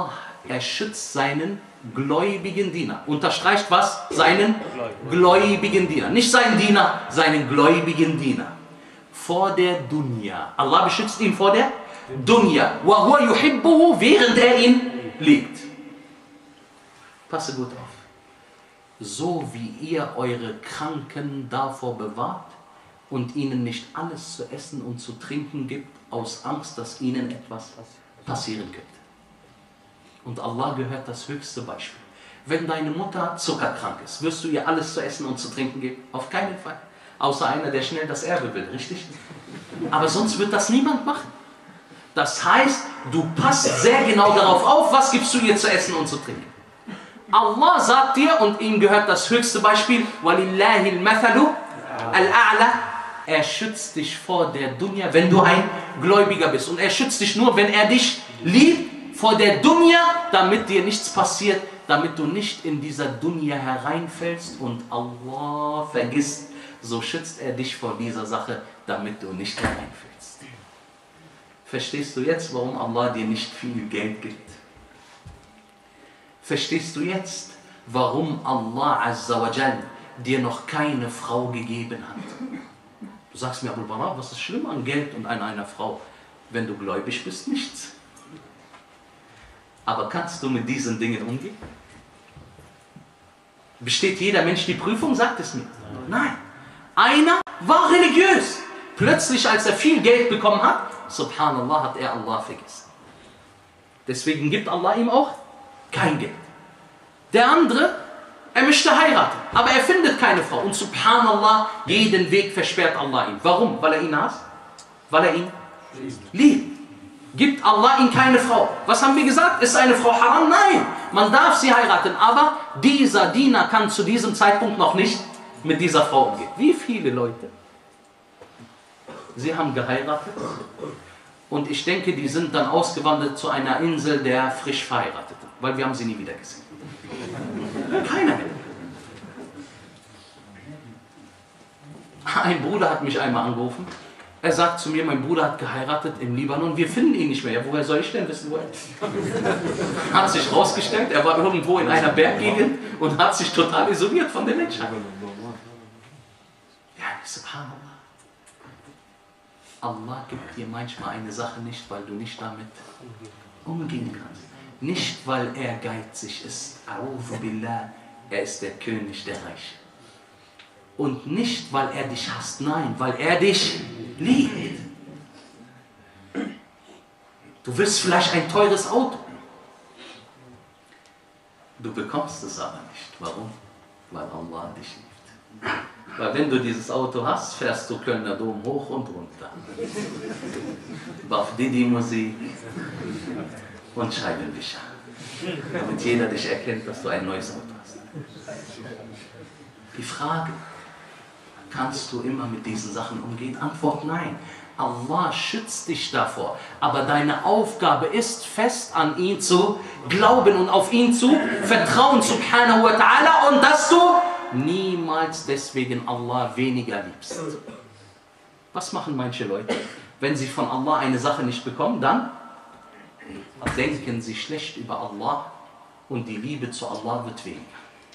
Er schützt seinen gläubigen Diener. Unterstreicht was? Seinen gläubigen Diener. Nicht seinen Diener, seinen gläubigen Diener. Vor der Dunya. Allah beschützt ihn vor der Dunya. Wa huwa yuhibbuhu, während er ihn liebt. Passe gut auf. So wie ihr eure Kranken davor bewahrt und ihnen nicht alles zu essen und zu trinken gibt, aus Angst, dass ihnen etwas passieren könnte. Und Allah gehört das höchste Beispiel. Wenn deine Mutter zuckerkrank ist, wirst du ihr alles zu essen und zu trinken geben? Auf keinen Fall. Außer einer, der schnell das Erbe will, richtig? Aber sonst wird das niemand machen. Das heißt, du passt sehr genau darauf auf, was gibst du ihr zu essen und zu trinken. Allah sagt dir, und ihm gehört das höchste Beispiel, وَلِلَّهِ الْمَثَلُ الْأَعْلَى. Er schützt dich vor der Dunya, wenn du ein Gläubiger bist. Und er schützt dich nur, wenn er dich liebt, vor der Dunya, damit dir nichts passiert, damit du nicht in dieser Dunya hereinfällst und Allah vergisst. So schützt er dich vor dieser Sache, damit du nicht hereinfällst. Verstehst du jetzt, warum Allah dir nicht viel Geld gibt? Verstehst du jetzt, warum Allah Azza wa Jal dir noch keine Frau gegeben hat? Du sagst mir, Abul Bara, was ist schlimm an Geld und an einer Frau? Wenn du gläubig bist, nichts. Aber kannst du mit diesen Dingen umgehen? Besteht jeder Mensch die Prüfung? Sagt es mir. Nein. Einer war religiös. Plötzlich, als er viel Geld bekommen hat, subhanallah, hat er Allah vergessen. Deswegen gibt Allah ihm auch kein Geld. Der andere, er möchte heiraten, aber er findet keine Frau. Und subhanallah, jeden Weg versperrt Allah ihn. Warum? Weil er ihn hasst? Weil er ihn liebt. Gibt Allah ihm keine Frau. Was haben wir gesagt? Ist eine Frau haram? Nein, man darf sie heiraten. Aber dieser Diener kann zu diesem Zeitpunkt noch nicht mit dieser Frau umgehen. Wie viele Leute? Sie haben geheiratet und ich denke, die sind dann ausgewandert zu einer Insel der frisch Verheirateten, weil wir haben sie nie wieder gesehen. Keiner mehr. Ein Bruder hat mich einmal angerufen. Er sagt zu mir, mein Bruder hat geheiratet im Libanon, wir finden ihn nicht mehr. Ja, woher soll ich denn wissen, wo er ist? Hat sich rausgestellt, er war irgendwo in einer Berggegend und hat sich total isoliert von der Menschheit. Ja, subhanallah. Allah gibt dir manchmal eine Sache nicht, weil du nicht damit umgehen kannst. Nicht, weil er geizig ist. A'udhu billah, er ist der König der Reichen. Und nicht, weil er dich hasst, nein, weil er dich liebt. Du willst vielleicht ein teures Auto. Du bekommst es aber nicht. Warum? Weil Allah dich liebt. Weil wenn du dieses Auto hast, fährst du Kölner Dom hoch und runter. Baf Didi Musik und Scheibenwischer. Damit jeder dich erkennt, dass du ein neues Auto hast. Die Frage, kannst du immer mit diesen Sachen umgehen? Antwort nein. Allah schützt dich davor. Aber deine Aufgabe ist, fest an ihn zu glauben und auf ihn zu vertrauen, subhanahu wa ta'ala, und dass du niemals deswegen Allah weniger liebst. Was machen manche Leute? Wenn sie von Allah eine Sache nicht bekommen, dann denken sie schlecht über Allah und die Liebe zu Allah wird weniger.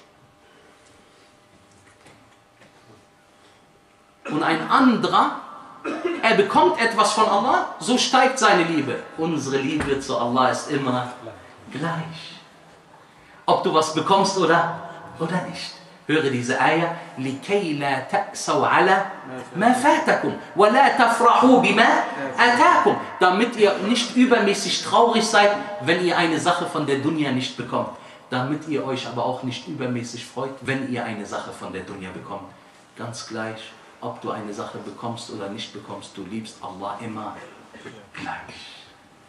Und ein anderer, er bekommt etwas von Allah, so steigt seine Liebe. Unsere Liebe zu Allah ist immer gleich. Ob du was bekommst oder, oder nicht. Höre diese Ayah, لِكَيْ لَا تَأْسَوْا عَلَى مَا فَاتَكُمْ وَلَا تَفْرَحُوا بِمَا أَتَاكُمْ. Damit ihr nicht übermäßig traurig seid, wenn ihr eine Sache von der Dunya nicht bekommt. Damit ihr euch aber auch nicht übermäßig freut, wenn ihr eine Sache von der Dunya bekommt. Ganz gleich, ob du eine Sache bekommst oder nicht bekommst, du liebst Allah immer gleich.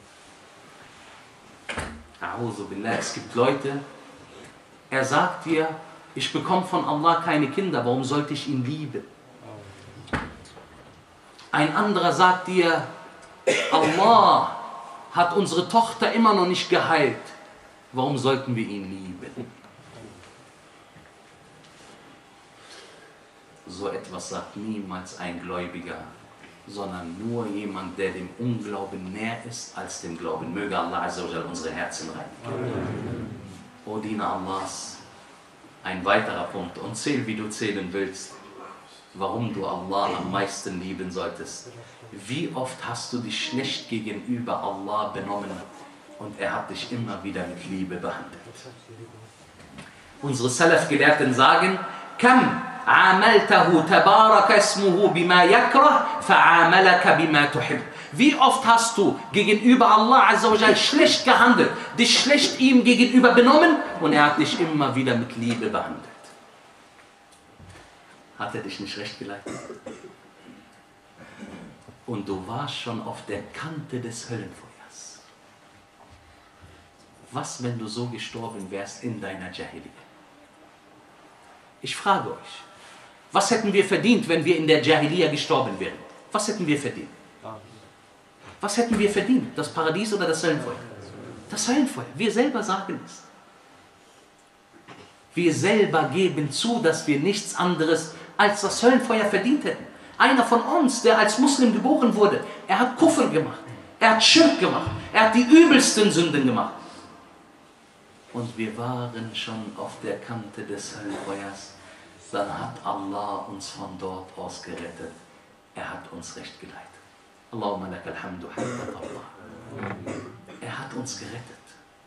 A'udhu billah, es gibt Leute, er sagt dir, ich bekomme von Allah keine Kinder, warum sollte ich ihn lieben? Ein anderer sagt dir, Allah hat unsere Tochter immer noch nicht geheilt, warum sollten wir ihn lieben? So etwas sagt niemals ein Gläubiger, sondern nur jemand, der dem Unglauben näher ist als dem Glauben. Möge Allah Azza wa Jal unsere Herzen reinigen. O Diener Allahs, ein weiterer Punkt, und zähl, wie du zählen willst, warum du Allah am meisten lieben solltest. Wie oft hast du dich schlecht gegenüber Allah benommen und er hat dich immer wieder mit Liebe behandelt. Unsere Salaf-Gelehrten sagen, Kam amaltahu tabaraka ismuhu bima yakrah, fa'amalaka bima tuhib. Wie oft hast du gegenüber Allah Azza wa Jal schlecht gehandelt, dich schlecht ihm gegenüber benommen und er hat dich immer wieder mit Liebe behandelt. Hat er dich nicht recht geleitet? Und du warst schon auf der Kante des Höllenfeuers. Was, wenn du so gestorben wärst in deiner Jahiliyyah? Ich frage euch, was hätten wir verdient, wenn wir in der Jahiliyyah gestorben wären? Was hätten wir verdient? Was hätten wir verdient? Das Paradies oder das Höllenfeuer? Das Höllenfeuer. Wir selber sagen es. Wir selber geben zu, dass wir nichts anderes als das Höllenfeuer verdient hätten. Einer von uns, der als Muslim geboren wurde, er hat Kufr gemacht, er hat Schirk gemacht, er hat die übelsten Sünden gemacht. Und wir waren schon auf der Kante des Höllenfeuers. Dann hat Allah uns von dort aus gerettet. Er hat uns recht geleitet. Allahumma lakal hamdu hatta Allah. Er hat uns gerettet.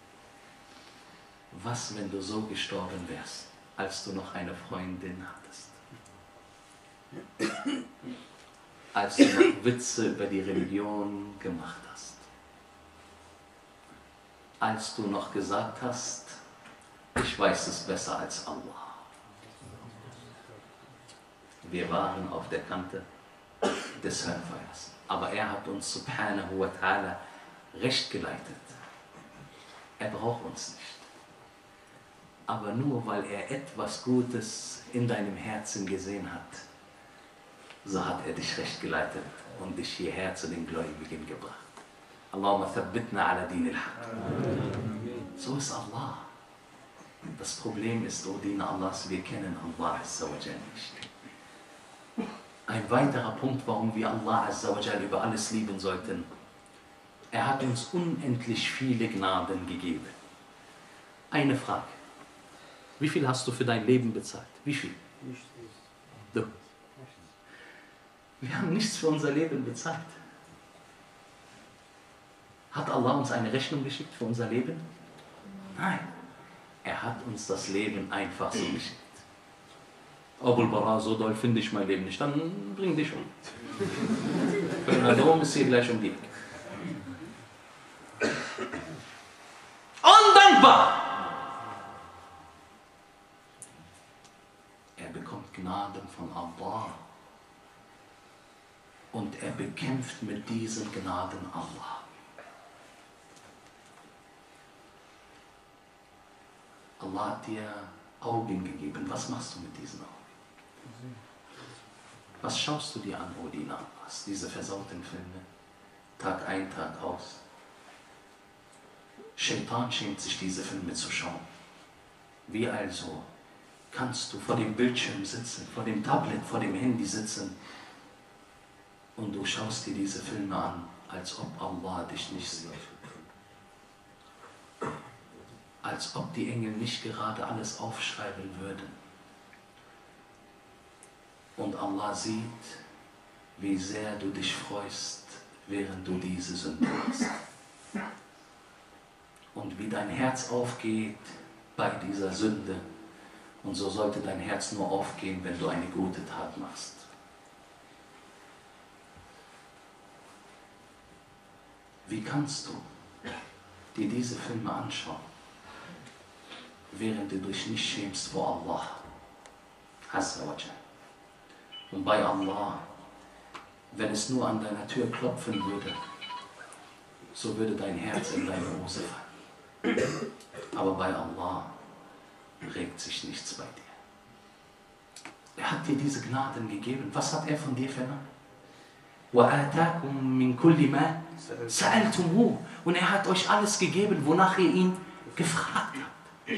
Was, wenn du so gestorben wärst, als du noch eine Freundin hattest? Als du noch Witze über die Religion gemacht hast? Als du noch gesagt hast, ich weiß es besser als Allah. Wir waren auf der Kante des Höllenfeuers. Aber er hat uns subhanahu wa ta'ala recht geleitet. Er braucht uns nicht. Aber nur weil er etwas Gutes in deinem Herzen gesehen hat, so hat er dich recht geleitet und dich hierher zu den Gläubigen gebracht. Allahumma thabbitna ala din al-haq. So ist Allah. Das Problem ist, O Diener Allahs, wir kennen Allah Azza wa Jal nicht. Ein weiterer Punkt, warum wir Allah Azza wa Jal über alles lieben sollten. Er hat uns unendlich viele Gnaden gegeben. Eine Frage. Wie viel hast du für dein Leben bezahlt? Wie viel? Du. Wir haben nichts für unser Leben bezahlt. Hat Allah uns eine Rechnung geschickt für unser Leben? Nein. Er hat uns das Leben einfach so geschickt. Abul Bara, so doll finde ich mein Leben nicht, dann bring dich um. Darum ist hier gleich um die Ecke. Undankbar! Er bekommt Gnaden von Allah. Und er bekämpft mit diesen Gnaden Allah. Allah hat dir Augen gegeben. Was machst du mit diesen Augen? Was schaust du dir an, O Diener Allahs? Diese versauten Filme, Tag ein, Tag aus. Shaitan schämt sich, diese Filme zu schauen. Wie also kannst du vor dem Bildschirm sitzen, vor dem Tablet, vor dem Handy sitzen und du schaust dir diese Filme an, als ob Allah dich nicht sieht? Als ob die Engel nicht gerade alles aufschreiben würden. Und Allah sieht, wie sehr du dich freust, während du diese Sünde machst. Und wie dein Herz aufgeht bei dieser Sünde. Und so sollte dein Herz nur aufgehen, wenn du eine gute Tat machst. Wie kannst du dir diese Filme anschauen, während du dich nicht schämst vor Allah Azza wa Jal? Und bei Allah, wenn es nur an deiner Tür klopfen würde, so würde dein Herz in deine Hose fallen. Aber bei Allah regt sich nichts bei dir. Er hat dir diese Gnaden gegeben. Was hat er von dir verlangt? وَآتَاكُم مِّن كُلِّ مَا سَأَلْتُمُوهُ. Und er hat euch alles gegeben, wonach ihr ihn gefragt habt.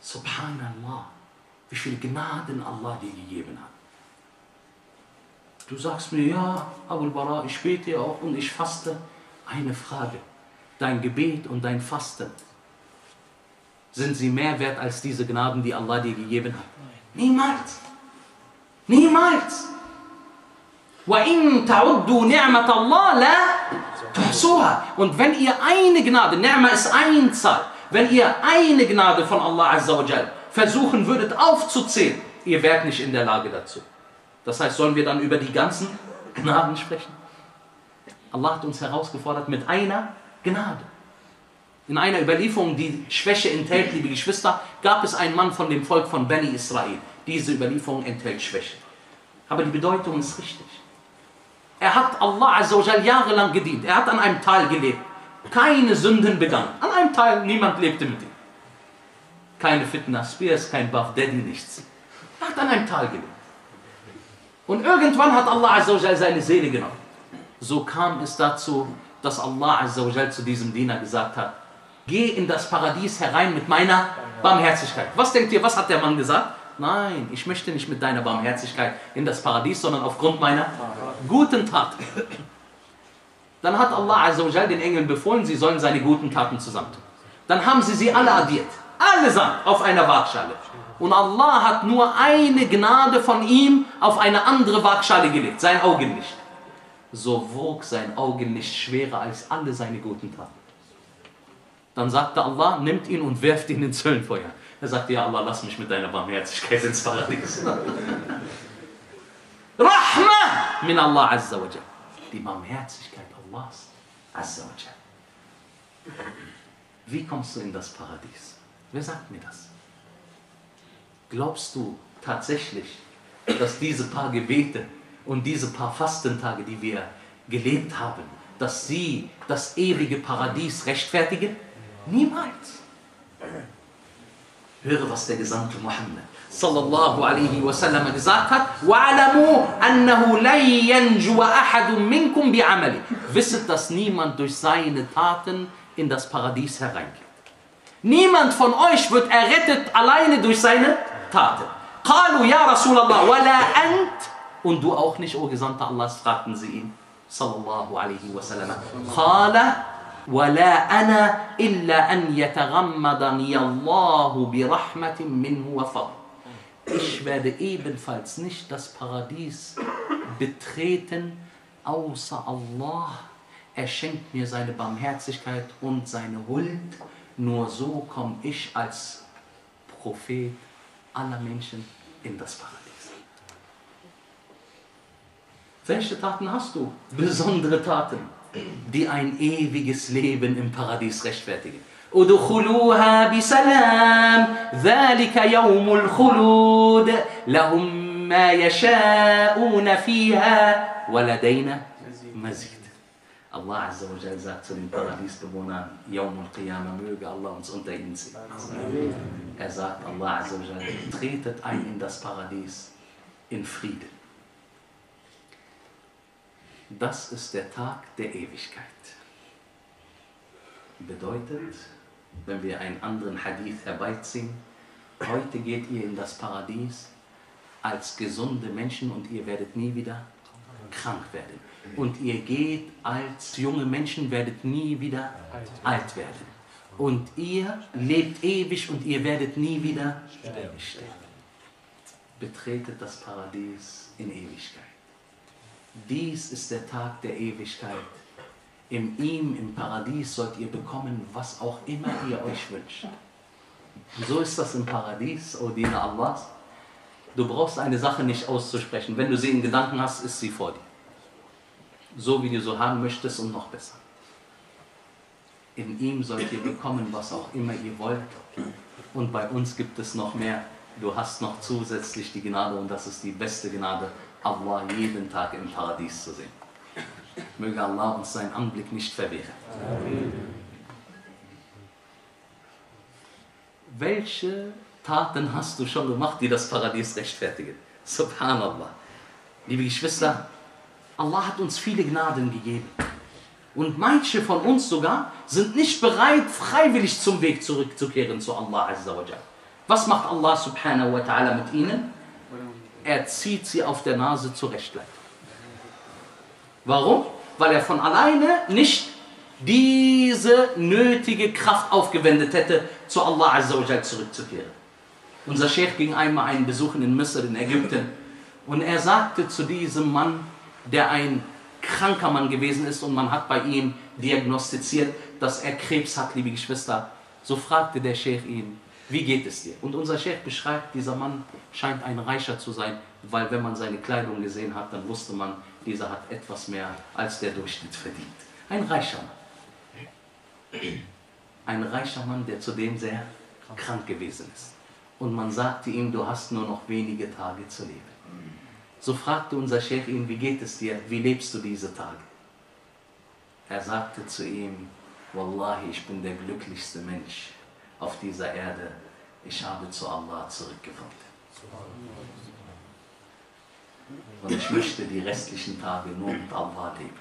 Subhanallah, wie viele Gnaden Allah dir gegeben hat. Du sagst mir, ja, Abul Bara, ich bete auch und ich faste. Eine Frage, dein Gebet und dein Fasten, sind sie mehr wert als diese Gnaden, die Allah dir gegeben hat? Niemals. Niemals. وَإِن تَعُدُّوا نِعْمَةَ اللَّهِ لَا تُحْصُوهَا. Und wenn ihr eine Gnade, Ni'ma ist Einzahl, wenn ihr eine Gnade von Allah Azza wa Jal versuchen würdet aufzuzählen, ihr wärt nicht in der Lage dazu. Das heißt, sollen wir dann über die ganzen Gnaden sprechen? Allah hat uns herausgefordert mit einer Gnade. In einer Überlieferung, die Schwäche enthält, liebe Geschwister, gab es einen Mann von dem Volk von Bani Israel. Diese Überlieferung enthält Schwäche. Aber die Bedeutung ist richtig. Er hat Allah Azza wa Jal jahrelang gedient. Er hat an einem Tal gelebt. Keine Sünden begangen. An einem Tal, niemand lebte mit ihm. Keine Fitna Spears, kein Buff Daddy, nichts. Er hat an einem Tal gelebt. Und irgendwann hat Allah Azza wa Jal seine Seele genommen. So kam es dazu, dass Allah Azza wa Jal zu diesem Diener gesagt hat, geh in das Paradies herein mit meiner Barmherzigkeit. Was denkt ihr, was hat der Mann gesagt? Nein, ich möchte nicht mit deiner Barmherzigkeit in das Paradies, sondern aufgrund meiner guten Taten. Dann hat Allah Azza wa Jal den Engeln befohlen, sie sollen seine guten Taten zusammentun. Dann haben sie sie alle addiert, allesamt auf einer Waagschale. Und Allah hat nur eine Gnade von ihm auf eine andere Waagschale gelegt, sein Augenlicht. So wog sein Augenlicht schwerer als alle seine guten Taten. Dann sagte Allah, nimmt ihn und wirft ihn ins Höllenfeuer. Er sagte, ja Allah, lass mich mit deiner Barmherzigkeit ins Paradies. Rahma min Allah Azza wa Jal. Die Barmherzigkeit Allahs Azza wa Jal. Wie kommst du in das Paradies? Wer sagt mir das? Glaubst du tatsächlich, dass diese paar Gebete und diese paar Fastentage, die wir gelebt haben, dass sie das ewige Paradies rechtfertigen? Niemals. Höre, was der Gesandte Muhammad sallallahu alaihi wasallam gesagt hat. وَعَلَمُوا أَنَّهُ لَنْ يَنْجُوَ أَحَدٌ مِنْكُمْ بِعَمَلِ. Wisset, dass niemand durch seine Taten in das Paradies hereingeht. Niemand von euch wird errettet alleine durch seine Taten. قَالُوا يَا رَسُولَ اللَّهِ وَلَا أَنْتَ. Und du auch nicht, o Gesandter Allahs, fragten sie ihn, sallallahu alaihi wasallam. قَالَ وَلَا أَنَا إِلَّا أَنْ يَتَغَمَّدَنِيَ اللَّهُ بِرَحْمَةٍ مِّنْهُ وَفَضْلٍ. Ich werde ebenfalls nicht das Paradies betreten, außer Allah. Er schenkt mir seine Barmherzigkeit und seine Huld. Nur so komme ich als Prophet aller Menschen in das Paradies. Welche Taten hast du? Besondere Taten, die ein ewiges Leben im Paradies rechtfertigen. Udkhuluha bisalam, dhalika yawmul khulud, lahum ma yasha'una fiha, wa ladayna mazid. Allah Azza wa Jal sagt zu den Paradiesbewohnern, Yawmul Qiyamah, möge Allah uns unter ihnen sehen. Er sagt, Allah Azza wa Jal, tretet ein in das Paradies in Frieden. Das ist der Tag der Ewigkeit. Bedeutet, wenn wir einen anderen Hadith herbeiziehen, heute geht ihr in das Paradies als gesunde Menschen und ihr werdet nie wieder krank werden. Und ihr geht als junge Menschen, werdet nie wieder alt werden. Und ihr lebt ewig und ihr werdet nie wieder sterben. Betretet das Paradies in Ewigkeit. Dies ist der Tag der Ewigkeit. In ihm, im Paradies, sollt ihr bekommen, was auch immer ihr euch wünscht. So ist das im Paradies, O Diener Allahs. Du brauchst eine Sache nicht auszusprechen. Wenn du sie in Gedanken hast, ist sie vor dir. So wie du so haben möchtest und noch besser. In ihm sollt ihr bekommen, was auch immer ihr wollt. Und bei uns gibt es noch mehr. Du hast noch zusätzlich die Gnade und das ist die beste Gnade, Allah jeden Tag im Paradies zu sehen. Möge Allah uns seinen Anblick nicht verwehren. Amen. Welche Taten hast du schon gemacht, die das Paradies rechtfertigen? Subhanallah. Liebe Geschwister, Allah hat uns viele Gnaden gegeben. Und manche von uns sogar sind nicht bereit, freiwillig zum Weg zurückzukehren zu Allah Azza wa Jal. Was macht Allah subhanahu wa ta'ala mit ihnen? Er zieht sie auf der Nase zur Rechtleitung. Warum? Weil er von alleine nicht diese nötige Kraft aufgewendet hätte, zu Allah Azza wa Jal zurückzukehren. Unser Sheikh ging einmal einen besuchen in Misr, in Ägypten, und er sagte zu diesem Mann, der ein kranker Mann gewesen ist und man hat bei ihm diagnostiziert, dass er Krebs hat, liebe Geschwister. So fragte der Sheikh ihn, wie geht es dir? Und unser Sheikh beschreibt, dieser Mann scheint ein Reicher zu sein, weil wenn man seine Kleidung gesehen hat, dann wusste man, dieser hat etwas mehr als der Durchschnitt verdient. Ein reicher Mann. Ein reicher Mann, der zudem sehr krank gewesen ist. Und man sagte ihm, du hast nur noch wenige Tage zu leben. So fragte unser Sheikh ihn, wie geht es dir? Wie lebst du diese Tage? Er sagte zu ihm, Wallahi, ich bin der glücklichste Mensch auf dieser Erde. Ich habe zu Allah zurückgefunden. Und ich möchte die restlichen Tage nur mit Allah leben.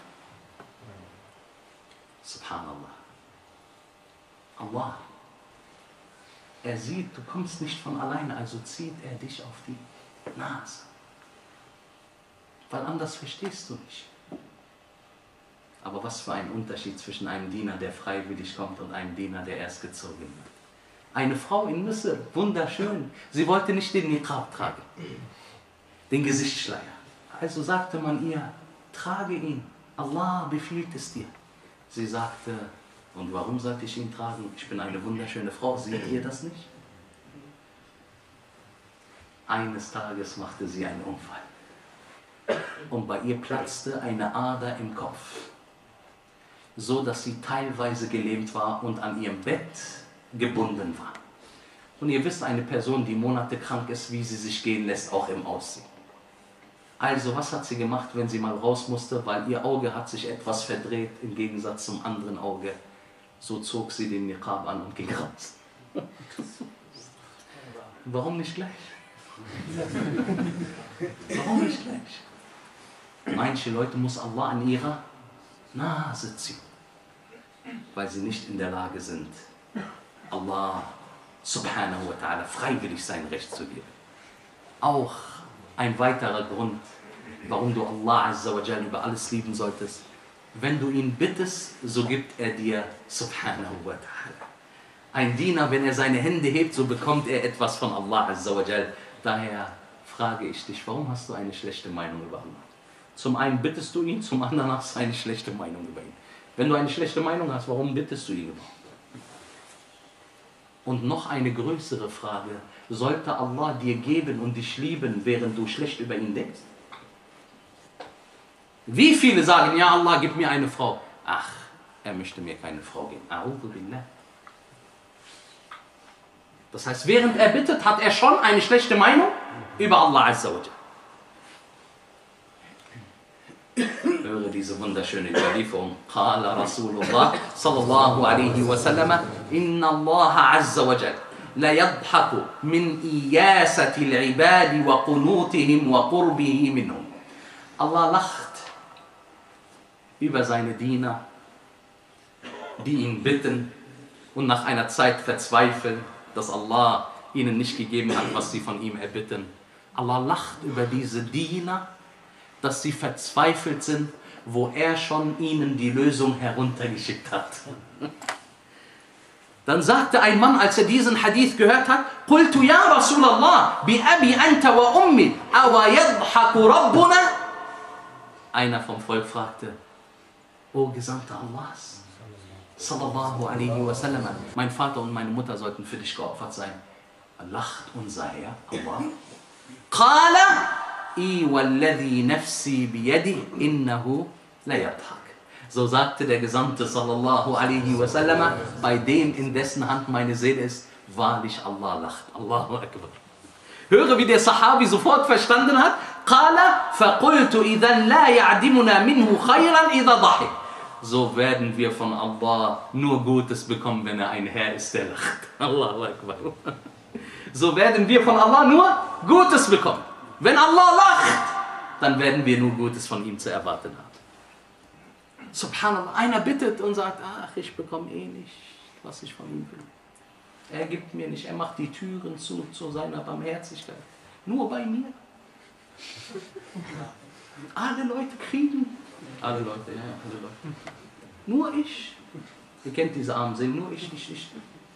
Subhanallah. Allah. Er sieht, du kommst nicht von alleine, also zieht er dich auf die Nase. Weil anders verstehst du nicht. Aber was für ein Unterschied zwischen einem Diener, der freiwillig kommt, und einem Diener, der erst gezogen wird. Eine Frau in Misr, wunderschön, sie wollte nicht den Niqab tragen, den Gesichtsschleier. Also sagte man ihr, trage ihn, Allah befiehlt es dir. Sie sagte, und warum sollte ich ihn tragen? Ich bin eine wunderschöne Frau, seht ihr das nicht? Eines Tages machte sie einen Unfall. Und bei ihr platzte eine Ader im Kopf, so dass sie teilweise gelähmt war und an ihrem Bett gebunden war. Und ihr wisst, eine Person, die Monate krank ist, wie sie sich gehen lässt, auch im Aussehen. Also was hat sie gemacht, wenn sie mal raus musste, weil ihr Auge hat sich etwas verdreht im Gegensatz zum anderen Auge. So zog sie den Niqab an und ging raus. Warum nicht gleich? Warum nicht gleich? Manche Leute muss Allah an ihrer Nase ziehen, weil sie nicht in der Lage sind, Allah subhanahu wa ta'ala freiwillig sein Recht zu geben. Auch ein weiterer Grund, warum du Allah Azza wa Jal über alles lieben solltest. Wenn du ihn bittest, so gibt er dir subhanahu wa ta'ala. Ein Diener, wenn er seine Hände hebt, so bekommt er etwas von Allah Azza wa Jal. Daher frage ich dich, warum hast du eine schlechte Meinung über Allah? Zum einen bittest du ihn, zum anderen hast du eine schlechte Meinung über ihn. Wenn du eine schlechte Meinung hast, warum bittest du ihn überhaupt? Und noch eine größere Frage, sollte Allah dir geben und dich lieben, während du schlecht über ihn denkst? Wie viele sagen, ja Allah, gib mir eine Frau. Ach, er möchte mir keine Frau geben. A'udhu billah. Das heißt, während er bittet, hat er schon eine schlechte Meinung über Allah Azza wa Jal. Höre diese wunderschöne Überlieferung. Qala Rasulullah sallallahu alaihi wa sallam, Inna Allah Azza wa Jal la yadhaku min iyasati al-ibadi wa qunutihim wa qurbihi minhum. Allah lacht über seine Diener, die ihn bitten und nach einer Zeit verzweifeln, dass Allah ihnen nicht gegeben hat, was sie von ihm erbitten. Allah lacht über diese Diener, dass sie verzweifelt sind, wo er schon ihnen die Lösung heruntergeschickt hat. Dann sagte ein Mann, als er diesen Hadith gehört hat, قُلْتُ يَا رَسُولَ اللَّهِ بِأَبِي أَنْتَ وَأُمِّي أَوَ يَضْحَكُ رَبُّنَا. Einer vom Volk fragte, O Gesandter Allahs, sallallahu alaihi wa sallam, mein Vater und meine Mutter sollten für dich geopfert sein. Lacht unser Herr, Allah. Qala, I walladhi nafsi biyadi, innahu la yadhak. So sagte der Gesandte, sallallahu alaihi wa sallam, bei dem, in dessen Hand meine Seele ist, wahrlich Allah lacht. Allahu Akbar. Höre, wie der Sahabi sofort verstanden hat. Qala, faqultu idhan la ya'dimuna minhu khayran idha dhahik. So werden wir von Allah nur Gutes bekommen, wenn er ein Herr ist, der lacht. Allahu Akbar. So werden wir von Allah nur Gutes bekommen. Wenn Allah lacht, dann werden wir nur Gutes von ihm zu erwarten haben. Subhanallah, einer bittet und sagt, ach, ich bekomme eh nicht, was ich von ihm will. Er gibt mir nicht, er macht die Türen zu, zu seiner Barmherzigkeit. Nur bei mir. Alle Leute kriegen Alle Leute, ja, alle Leute. Nur ich. Ihr kennt diese armen Seelen, nur ich, nicht ich.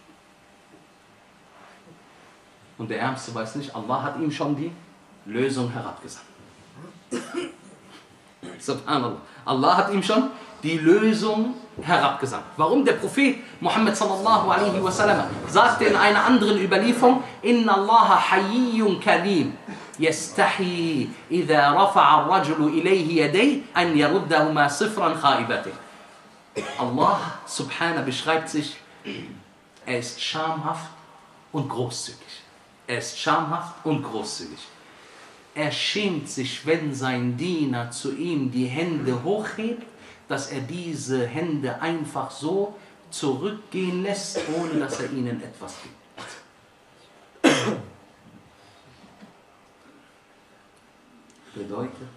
Und der Ärmste weiß nicht, Allah hat ihm schon die Lösung herabgesandt. Subhanallah. Allah hat ihm schon die Lösung herabgesandt. Warum? Der Prophet Muhammad sallallahu alaihi wasallam sagte in einer anderen Überlieferung: Inna Allah hayyun kalim yastahi idha rafa'a ar-rajulu ilayhi yadayhi an yaruddahuma sifran khaibatih. Allah subhanahu beschreibt sich, er ist schamhaft und großzügig. Er ist schamhaft und großzügig. Er schämt sich, wenn sein Diener zu ihm die Hände hochhebt, dass er diese Hände einfach so zurückgehen lässt, ohne dass er ihnen etwas gibt. Bedeutet,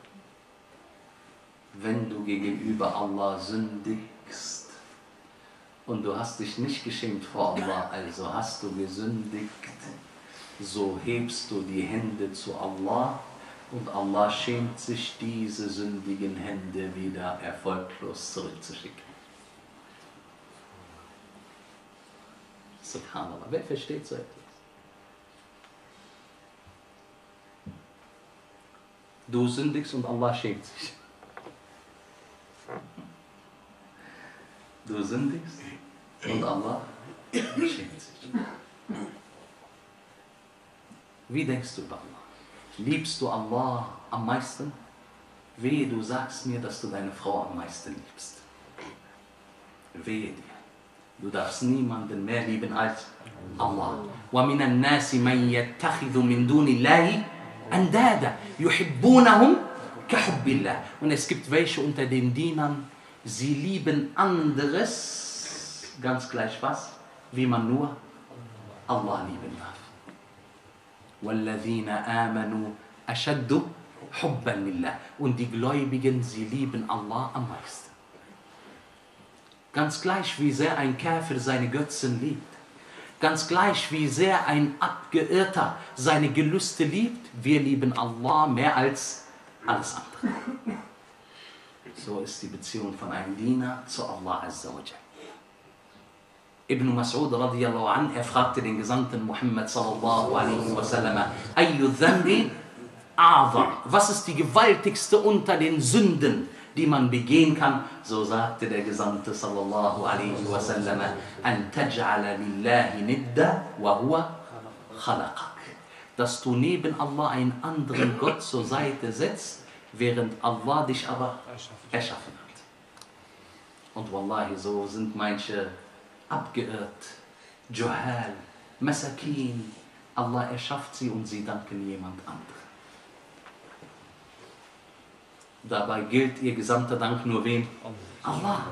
wenn du gegenüber Allah sündigst und du hast dich nicht geschämt vor Allah, also hast du gesündigt, so hebst du die Hände zu Allah und Allah schämt sich, diese sündigen Hände wieder erfolglos zurückzuschicken. Subhanallah, wer versteht so etwas? Du sündigst und Allah schämt sich. Du sündigst und Allah schämt sich. Wie denkst du über Allah? Liebst du Allah am meisten? Wehe, du sagst mir, dass du deine Frau am meisten liebst. Wehe dir. Du darfst niemanden mehr lieben als Allah. وَمِنَ النَّاسِ مَنْ يَتَّخِذُ مِنْ دُونِ اللَّهِ أَنْدَادًا يُحِبُّونَهُمْ كَحُبِّ اللَّهِ. Und es gibt welche unter den Dienern, sie lieben anderes, ganz gleich was, wie man nur Allah lieben darf. وَالَّذِينَ آمَنُوا أَشَدُّ حُبًّا لِلَّهِ. Und die Gläubigen, sie lieben Allah am meisten. Ganz gleich, wie sehr ein Kafir seine Götzen liebt. Ganz gleich, wie sehr ein Abgeirrter seine Gelüste liebt. Wir lieben Allah mehr als alles andere. So ist die Beziehung von einem Diener zu Allah Azza wa Jalla. Ibn Mas'ud radiyallahu an, er fragte den Gesandten Muhammad sallallahu alaihi wasallam: Ayyu dhanbi a'zam? Was ist die gewaltigste unter den Sünden, die man begehen kann? So sagte der Gesandte sallallahu alaihi wasallam: An taj'ala lillahi nidda wa huwa khalaqak. Dass du neben Allah einen anderen Gott zur Seite setzt, während Allah dich aber erschaffen hat. Und wallahi, so sind manche abgeirrt, Juhal, Masakin. Allah erschafft sie und sie danken jemand anderem. Dabei gilt ihr gesamter Dank nur wem? Allah.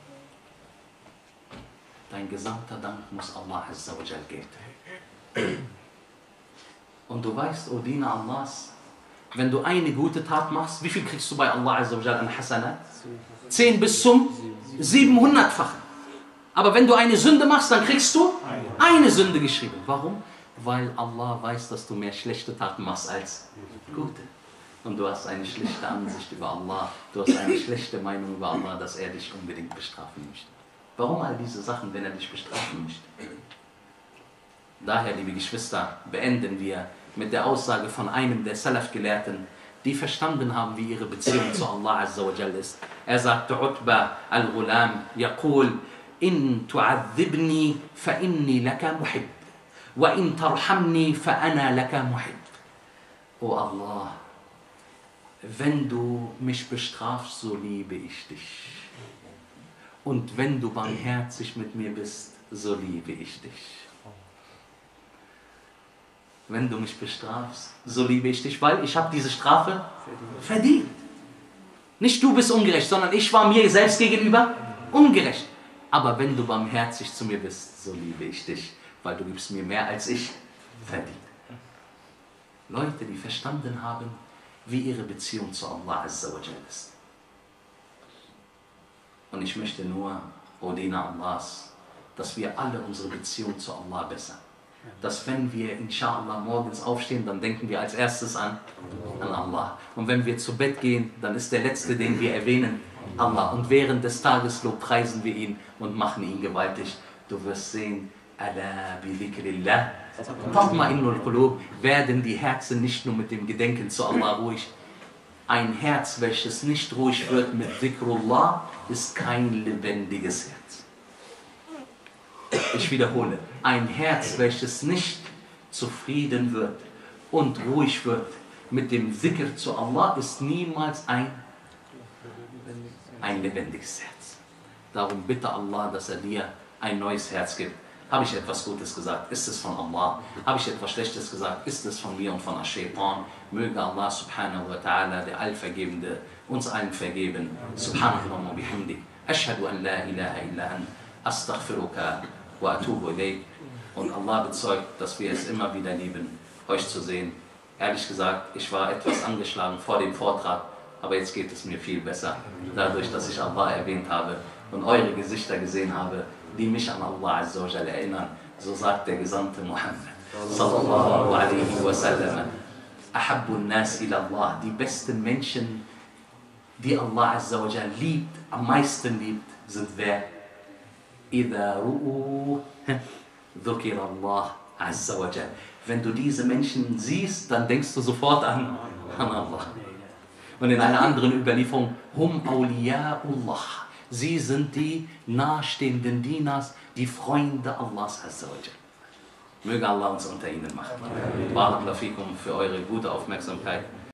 Dein gesamter Dank muss Allah Azza wa Jal gelten. Und du weißt, o Diener Allahs, wenn du eine gute Tat machst, wie viel kriegst du bei Allah Azza wa Jal an Hasanat? Zehn bis zum siebenhundertfachen. Aber wenn du eine Sünde machst, dann kriegst du eine Sünde geschrieben. Warum? Weil Allah weiß, dass du mehr schlechte Taten machst als gute. Und du hast eine schlechte Ansicht über Allah, du hast eine schlechte Meinung über Allah, dass er dich unbedingt bestrafen möchte. Warum all diese Sachen, wenn er dich bestrafen möchte? Daher, liebe Geschwister, beenden wir mit der Aussage von einem der Salaf-Gelehrten, die verstanden haben, wie ihre Beziehung zu Allah Azza wa Jalla ist. Er sagte, Utba al-Ghulam, yaqul, in tu'adhibni fa inni laka muhib, wa in tarhamni fa ana laka muhib. O Allah, wenn du mich bestrafst, so liebe ich dich. Und wenn du barmherzig mit mir bist, so liebe ich dich. Wenn du mich bestrafst, so liebe ich dich, weil ich habe diese Strafe verdient. Nicht du bist ungerecht, sondern ich war mir selbst gegenüber ungerecht. Aber wenn du barmherzig zu mir bist, so liebe ich dich, weil du gibst mir mehr als ich verdient. Leute, die verstanden haben, wie ihre Beziehung zu Allah Azza wa Jalla ist. Und ich möchte nur, O Diener Allahs, dass wir alle unsere Beziehung zu Allah bessern. dass wenn wir inshallah morgens aufstehen, dann denken wir als erstes an, an Allah. Und wenn wir zu Bett gehen, dann ist der letzte, den wir erwähnen, Allah. Und während des Tages preisen wir ihn und machen ihn gewaltig. Du wirst sehen, Ala bi dhikrillah tatma'innul qulub, werden die Herzen nicht nur mit dem Gedenken zu Allah ruhig. Ein Herz, welches nicht ruhig wird mit Dhikrullah, ist kein lebendiges Herz. Ich wiederhole, ein Herz, welches nicht zufrieden wird und ruhig wird mit dem Dhikr zu Allah, ist niemals ein, ein lebendiges Herz. Darum bitte Allah, dass er dir ein neues Herz gibt. Habe ich etwas Gutes gesagt, ist es von Allah. Habe ich etwas Schlechtes gesagt, ist es von mir und von Ash-Shaytan. Möge Allah subhanahu wa ta'ala, der Allvergebende, uns allen vergeben. Subhanallah wa bihamdik. Ashhadu an la ilaha illa an. Astaghfiruka wa atubu ilayk. Und Allah bezeugt, dass wir es immer wieder lieben, euch zu sehen. Ehrlich gesagt, ich war etwas angeschlagen vor dem Vortrag, aber jetzt geht es mir viel besser. Dadurch, dass ich Allah erwähnt habe und eure Gesichter gesehen habe, die mich an Allah Azza wa Jalla erinnern. So sagt der Gesandte Muhammad sallallahu alaihi wa sallam: Ahabbun nas ila Allah, die besten Menschen, die Allah Azza wa Jalla liebt, am meisten liebt, sind wer? Idha ru'u dhukira Allah Azza wa Jalla. Wenn du diese Menschen siehst, dann denkst du sofort an, an Allah. Und in einer anderen Überlieferung, hum awliya'ullah. Sie sind die nahestehenden Dieners, die Freunde Allahs Azza wa Jalla. Möge Allah uns unter ihnen machen. Barakallahu fikum für eure gute Aufmerksamkeit.